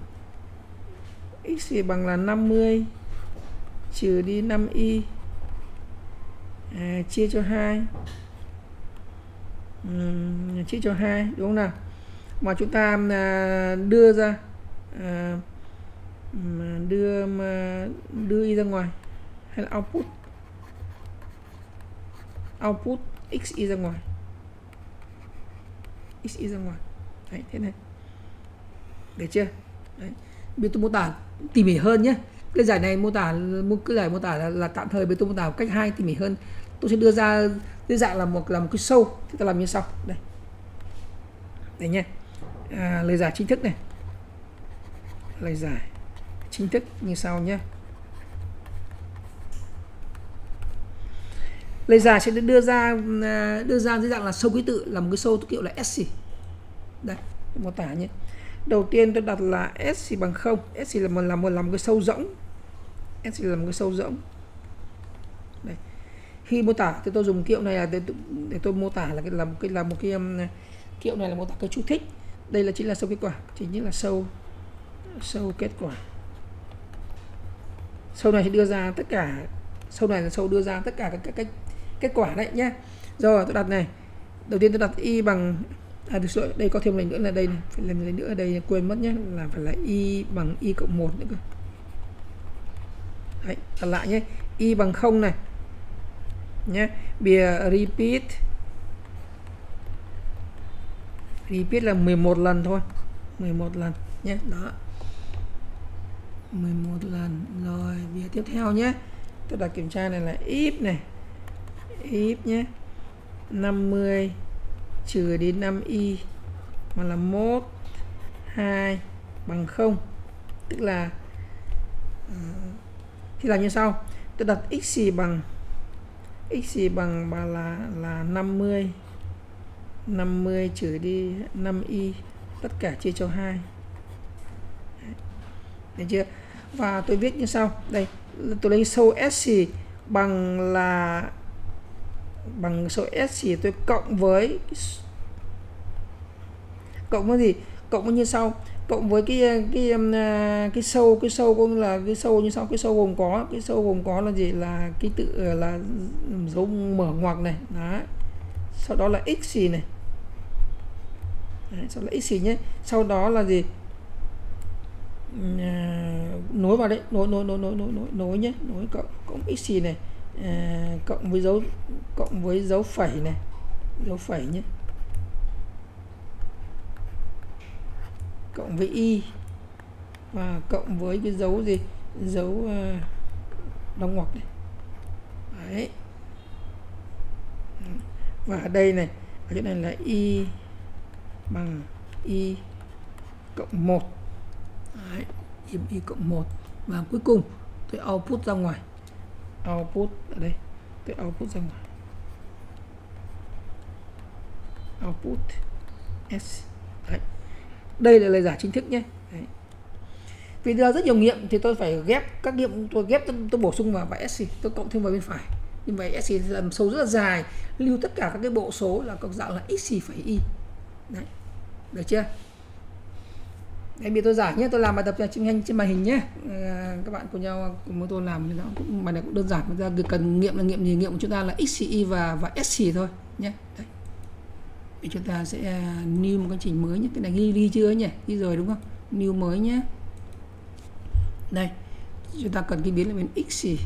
x gì bằng là năm mươi trừ đi năm y à, chia cho hai. Uhm, chia cho hai, đúng không nào? Mà chúng ta à, đưa ra à, đưa mà đưa y ra ngoài hay là output output x y ra ngoài, x y ra ngoài. Đấy, thế này. Được chưa? Đấy. Bây tôi mô tả tỉ mỉ hơn nhé. Cái giải này mô tả cái giải mô tả là, là tạm thời, bây tôi mô tả cách hai tỉ mỉ hơn. Tôi sẽ đưa ra dưới dạng là một là một cái show. Thì ta làm như sau. Đây. Đây nhé. À, lời giải chính thức này. Lời giải chính thức như sau nhé. Lời giải sẽ đưa ra đưa ra dưới dạng là show ký tự, là một cái show kiểu là s. Đây, mô tả nhé. Đầu tiên tôi đặt là s bằng không. S là một là một là một cái show rỗng. S là một cái show rỗng. Đây. Khi mô tả thì tôi dùng kiểu này là để, để tôi mô tả là cái là một cái là một cái um, kiểu này là mô tả cái chú thích. Đây là chính là show kết quả, chính là show show kết quả. Show này thì đưa ra tất cả, show này là show đưa ra tất cả các cái kết quả đấy nhé. Rồi tôi đặt này. Đầu tiên tôi đặt y bằng à, được rồi, đây có thêm lần nữa là đây này, phải làm lần nữa ở đây quên mất nhé, là phải là y bằng y cộng một nữa cơ. Đấy, đặt lại nhé. Y bằng không này. Nhé. Bìa repeat repeat là mười một lần thôi. mười một lần nhé. Đó. mười một lần. Rồi, bìa tiếp theo nhé. Tôi đặt kiểm tra này là if này. If nhé. năm mươi trừ đến năm y mà là một hai bằng không. Tức là uh, thì làm như sau. Tôi đặt x bằng x bằng bà là là năm mươi năm mươi trừ đi năm y tất cả chia cho hai. Được chưa? Và tôi viết như sau. Đây, tôi lấy số s bằng là bằng số s tôi cộng với cộng với gì? Cộng với như sau. Cộng với cái cái cái sâu cái sâu cũng là cái sâu như sau. Cái sâu gồm có cái sâu gồm có là gì? Là cái tự là dấu mở ngoặc này. Đó. Sau đó là x này. Đấy, sau là x nhé. Sau đó là gì? À, nối vào đấy, nối nối nối nối nối nối, nối nhé, nối cộng cộng x này, à, cộng với dấu cộng với dấu phẩy này, dấu phẩy nhé, cộng với y và cộng với cái dấu gì, dấu uh, đóng ngoặc này. Đấy. Và ở đây này, ở chỗ này là y bằng y cộng một. Đấy, y, y cộng một. Và cuối cùng tôi output ra ngoài. Output ở đây, tôi output ra ngoài. Output s. Đấy. Đây là lời giải chính thức nhé. Đấy. Vì ra rất nhiều nghiệm thì tôi phải ghép các nghiệm, tôi ghép tôi, tôi bổ sung vào và s, tôi cộng thêm vào bên phải. Như vậy s làm số rất là dài, lưu tất cả các cái bộ số là cộng dạng là x phẩy y. Đấy. Được chưa? Đấy, bây tôi giải nhé, tôi làm bài tập trên nhanh trên màn hình nhé. À, các bạn cùng nhau cùng với tôi làm thì nó cũng bài này cũng đơn giản, mà ra cần nghiệm là nghiệm gì, nghiệm của chúng ta là x y và và s thôi nhé. Đấy. Thì chúng ta sẽ new một cái trình mới nhé. Cái này ghi đi chưa nhỉ? Ghi rồi đúng không? New mới nhé. Đây, chúng ta cần cái biến là biến x gì?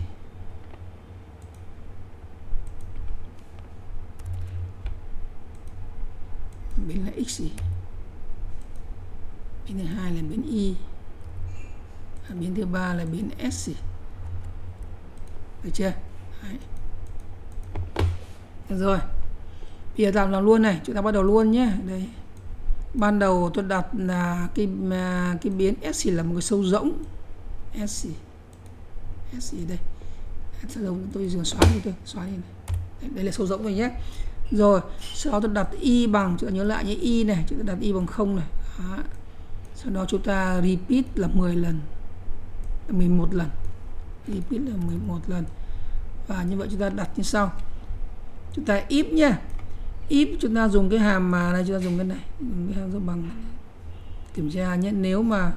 Biến là x gì? Biến thứ hai là biến y. À, biến thứ ba là biến s. Được chưa? Đấy. Được rồi. Bây giờ làm luôn này, chúng ta bắt đầu luôn nhé. Đây. Ban đầu tôi đặt là cái cái biến s là một cái sâu rỗng. S S đây. Sâu rỗng tôi dừng xóa đi tôi, xóa đi này. Đây, đây là sâu rỗng rồi nhé. Rồi, sau đó tôi đặt y bằng, chúng ta nhớ lại nhé, y này, chúng ta đặt y bằng không này. Đó. Sau đó chúng ta repeat là mười lần. mười một lần. Repeat là mười một lần. Và như vậy chúng ta đặt như sau. Chúng ta if nhé. If chúng ta dùng cái hàm mà này, chúng ta dùng cái này, dùng cái hàm dấu bằng này. Kiểm tra nhé, nếu mà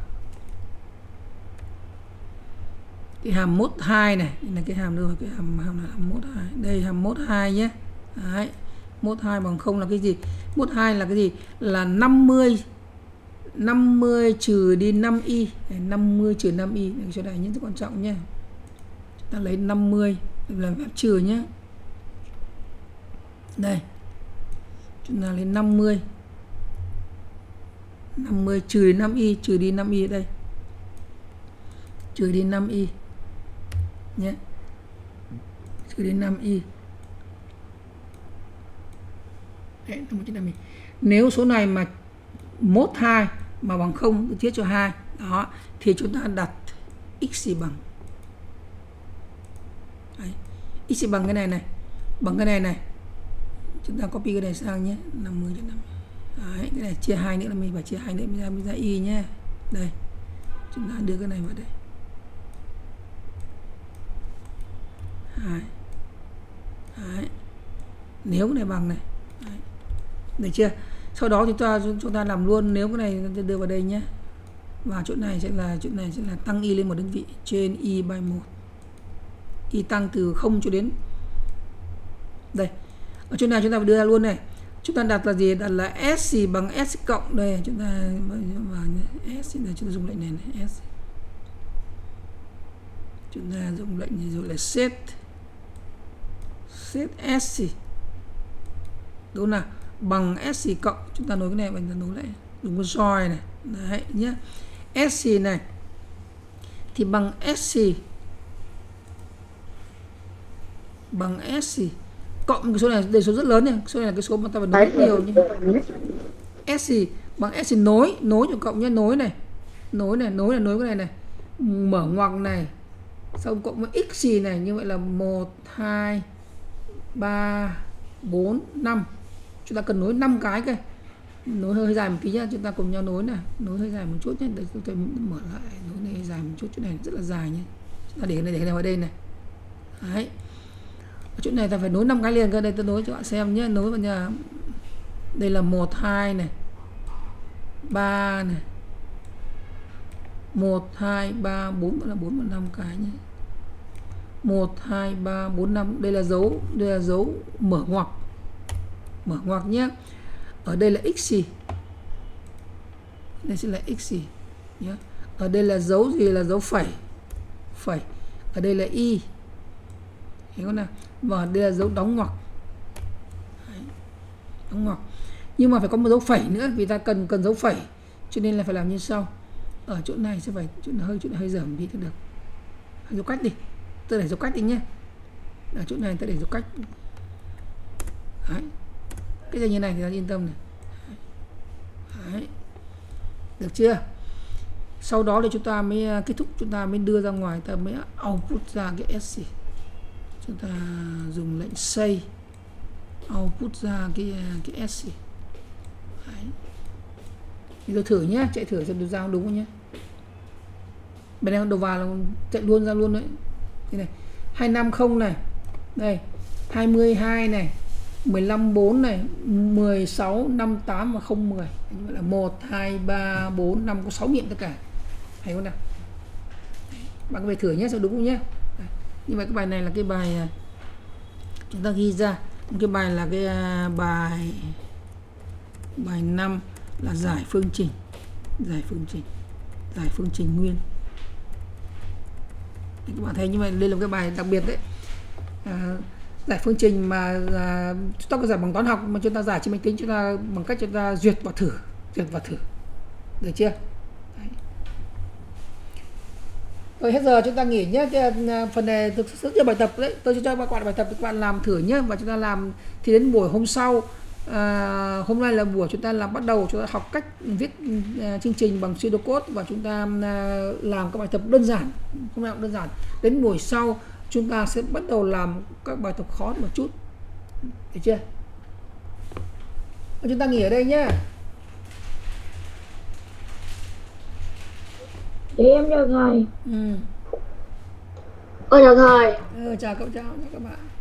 cái hàm mốt hai này, đây là cái hàm đâu, cái hàm hàm là hàm mốt hai. Đây hàm mốt hai nhé. Đấy. Mốt hai bằng không là cái gì? Mốt hai là cái gì? Là năm mươi năm mươi trừ đi năm y. Đây, năm mươi trừ năm y. Cái chỗ này rất quan trọng nhé. Chúng ta lấy năm mươi làm phép trừ nhé. Đây. Chúng ta lấy năm mươi. năm mươi trừ đi năm y, trừ đi năm y ở đây. Trừ đi năm y. Nhé. Trừ đi năm y. Đấy, nếu số này mà mốt hai mà bằng không tôi thiết cho hai, đó thì chúng ta đặt x bằng. Đấy. X bằng cái này này, bằng cái này này. Chúng ta copy cái này sang nhé, năm mươi cho năm mươi. Đấy, cái này chia hai nữa là mình phải chia hai nữa mới ra mới ra y nhé. Đây. Chúng ta đưa cái này vào đây. Đấy. Đấy. Nếu cái này bằng này. Đấy. Được chưa? Sau đó chúng ta chúng ta làm luôn, nếu cái này đưa vào đây nhé. Và chỗ này sẽ là chỗ này sẽ là tăng y lên một đơn vị trên y by một. Y tăng từ không cho đến đây. Ở chỗ này chúng ta phải đưa ra luôn này. Chúng ta đặt là gì? Đặt là s bằng s cộng đây, chúng ta vào s này, chúng ta dùng lệnh này này, s. Chúng ta dùng lệnh gì rồi là set set s đúng nào? Bằng s cộng, chúng ta nối cái này mình ta nối lại, dùng con soi này. Đấy nhé. S này thì bằng s bằng s cộng cái số này, đây số rất lớn này, số này là cái số mà ta phải nối rất nhiều nhé. S bằng s nối, nối cho cộng nhé, nối này. Nối này, nối là nối cái này này. Mở ngoặc này. Xong cộng với x này, như vậy là một hai ba bốn năm. Chúng ta cần nối năm cái cơ. Nối hơi dài một tí nhá, chúng ta cùng nhau nối này, nối hơi dài một chút nhé, để tôi mở lại, nối này dài một chút, chỗ này rất là dài nhé. Chúng ta để cái này để cái này vào đây này. Đấy. Ở chỗ này ta phải nối năm cái liền cơ, đây tôi nối cho bạn xem nhé, nối vào nhà. Đây là một hai này. ba này. một hai ba bốn là bốn và năm cái nhé. một hai ba bốn năm, đây là dấu, đây là dấu mở ngoặc. Mở ngoặc nhé. Ở đây là x. Đây sẽ là x nhé. Ở đây là dấu gì? Là dấu phẩy. Phẩy. Ở đây là y. Hiểu không nào? Và đây là dấu đóng ngoặc. Đấy. Đóng ngoặc. Nhưng mà phải có một dấu phẩy nữa, vì ta cần cần dấu phẩy. Cho nên là phải làm như sau. Ở chỗ này sẽ phải chỗ này hơi chỗ này hơi dởm đi cho được. Dấu cách đi. Tôi để dấu cách đi nhé. Ở chỗ này ta để dấu cách. Đấy. Cái gì như này thì ta yên tâm này. Đấy. Được chưa? Sau đó thì chúng ta mới kết thúc, chúng ta mới đưa ra ngoài, ta mới output ra cái s. Chúng ta dùng lệnh say output ra cái cái s. Đấy. Thì tôi thử nhé, chạy thử xem được ra đúng không nhé. Bên này đầu vào là chạy luôn ra luôn đấy. Thế này, hai năm không này. Đây, hai mươi hai này, mười lăm bốn này, mười sáu năm tám và không mười. Như vậy là một hai ba bốn năm, có sáu nghiệm tất cả. Hay không nào? Bạn có thể thử nhé, sao đúng không nhé. Đấy. Như vậy cái bài này là cái bài chúng ta ghi ra. Cái bài là cái bài bài năm là giải phương trình. Giải phương trình. Giải phương trình nguyên. Thì các bạn thấy như vậy, đây là cái bài đặc biệt đấy. À, giải phương trình mà à, chúng ta có giải bằng toán học mà chúng ta giải trên máy tính, chúng ta bằng cách chúng ta duyệt và thử, duyệt và thử. Được chưa? Rồi hết giờ chúng ta nghỉ nhé. Cái à, phần này thực sự rất nhiều bài tập đấy. Tôi sẽ cho các bạn bài tập để các bạn làm thử nhé, và chúng ta làm thì đến buổi hôm sau. À, hôm nay là buổi chúng ta làm bắt đầu chúng ta học cách viết uh, chương trình bằng pseudocode, và chúng ta uh, làm các bài tập đơn giản, không nào đơn giản. Đến buổi sau chúng ta sẽ bắt đầu làm các bài tập khó một chút, được chưa? Chúng ta nghỉ ở đây nhé. Chị em chào thầy. Ừ. Ôi chào thầy. Ừ, chào cậu, chào các bạn.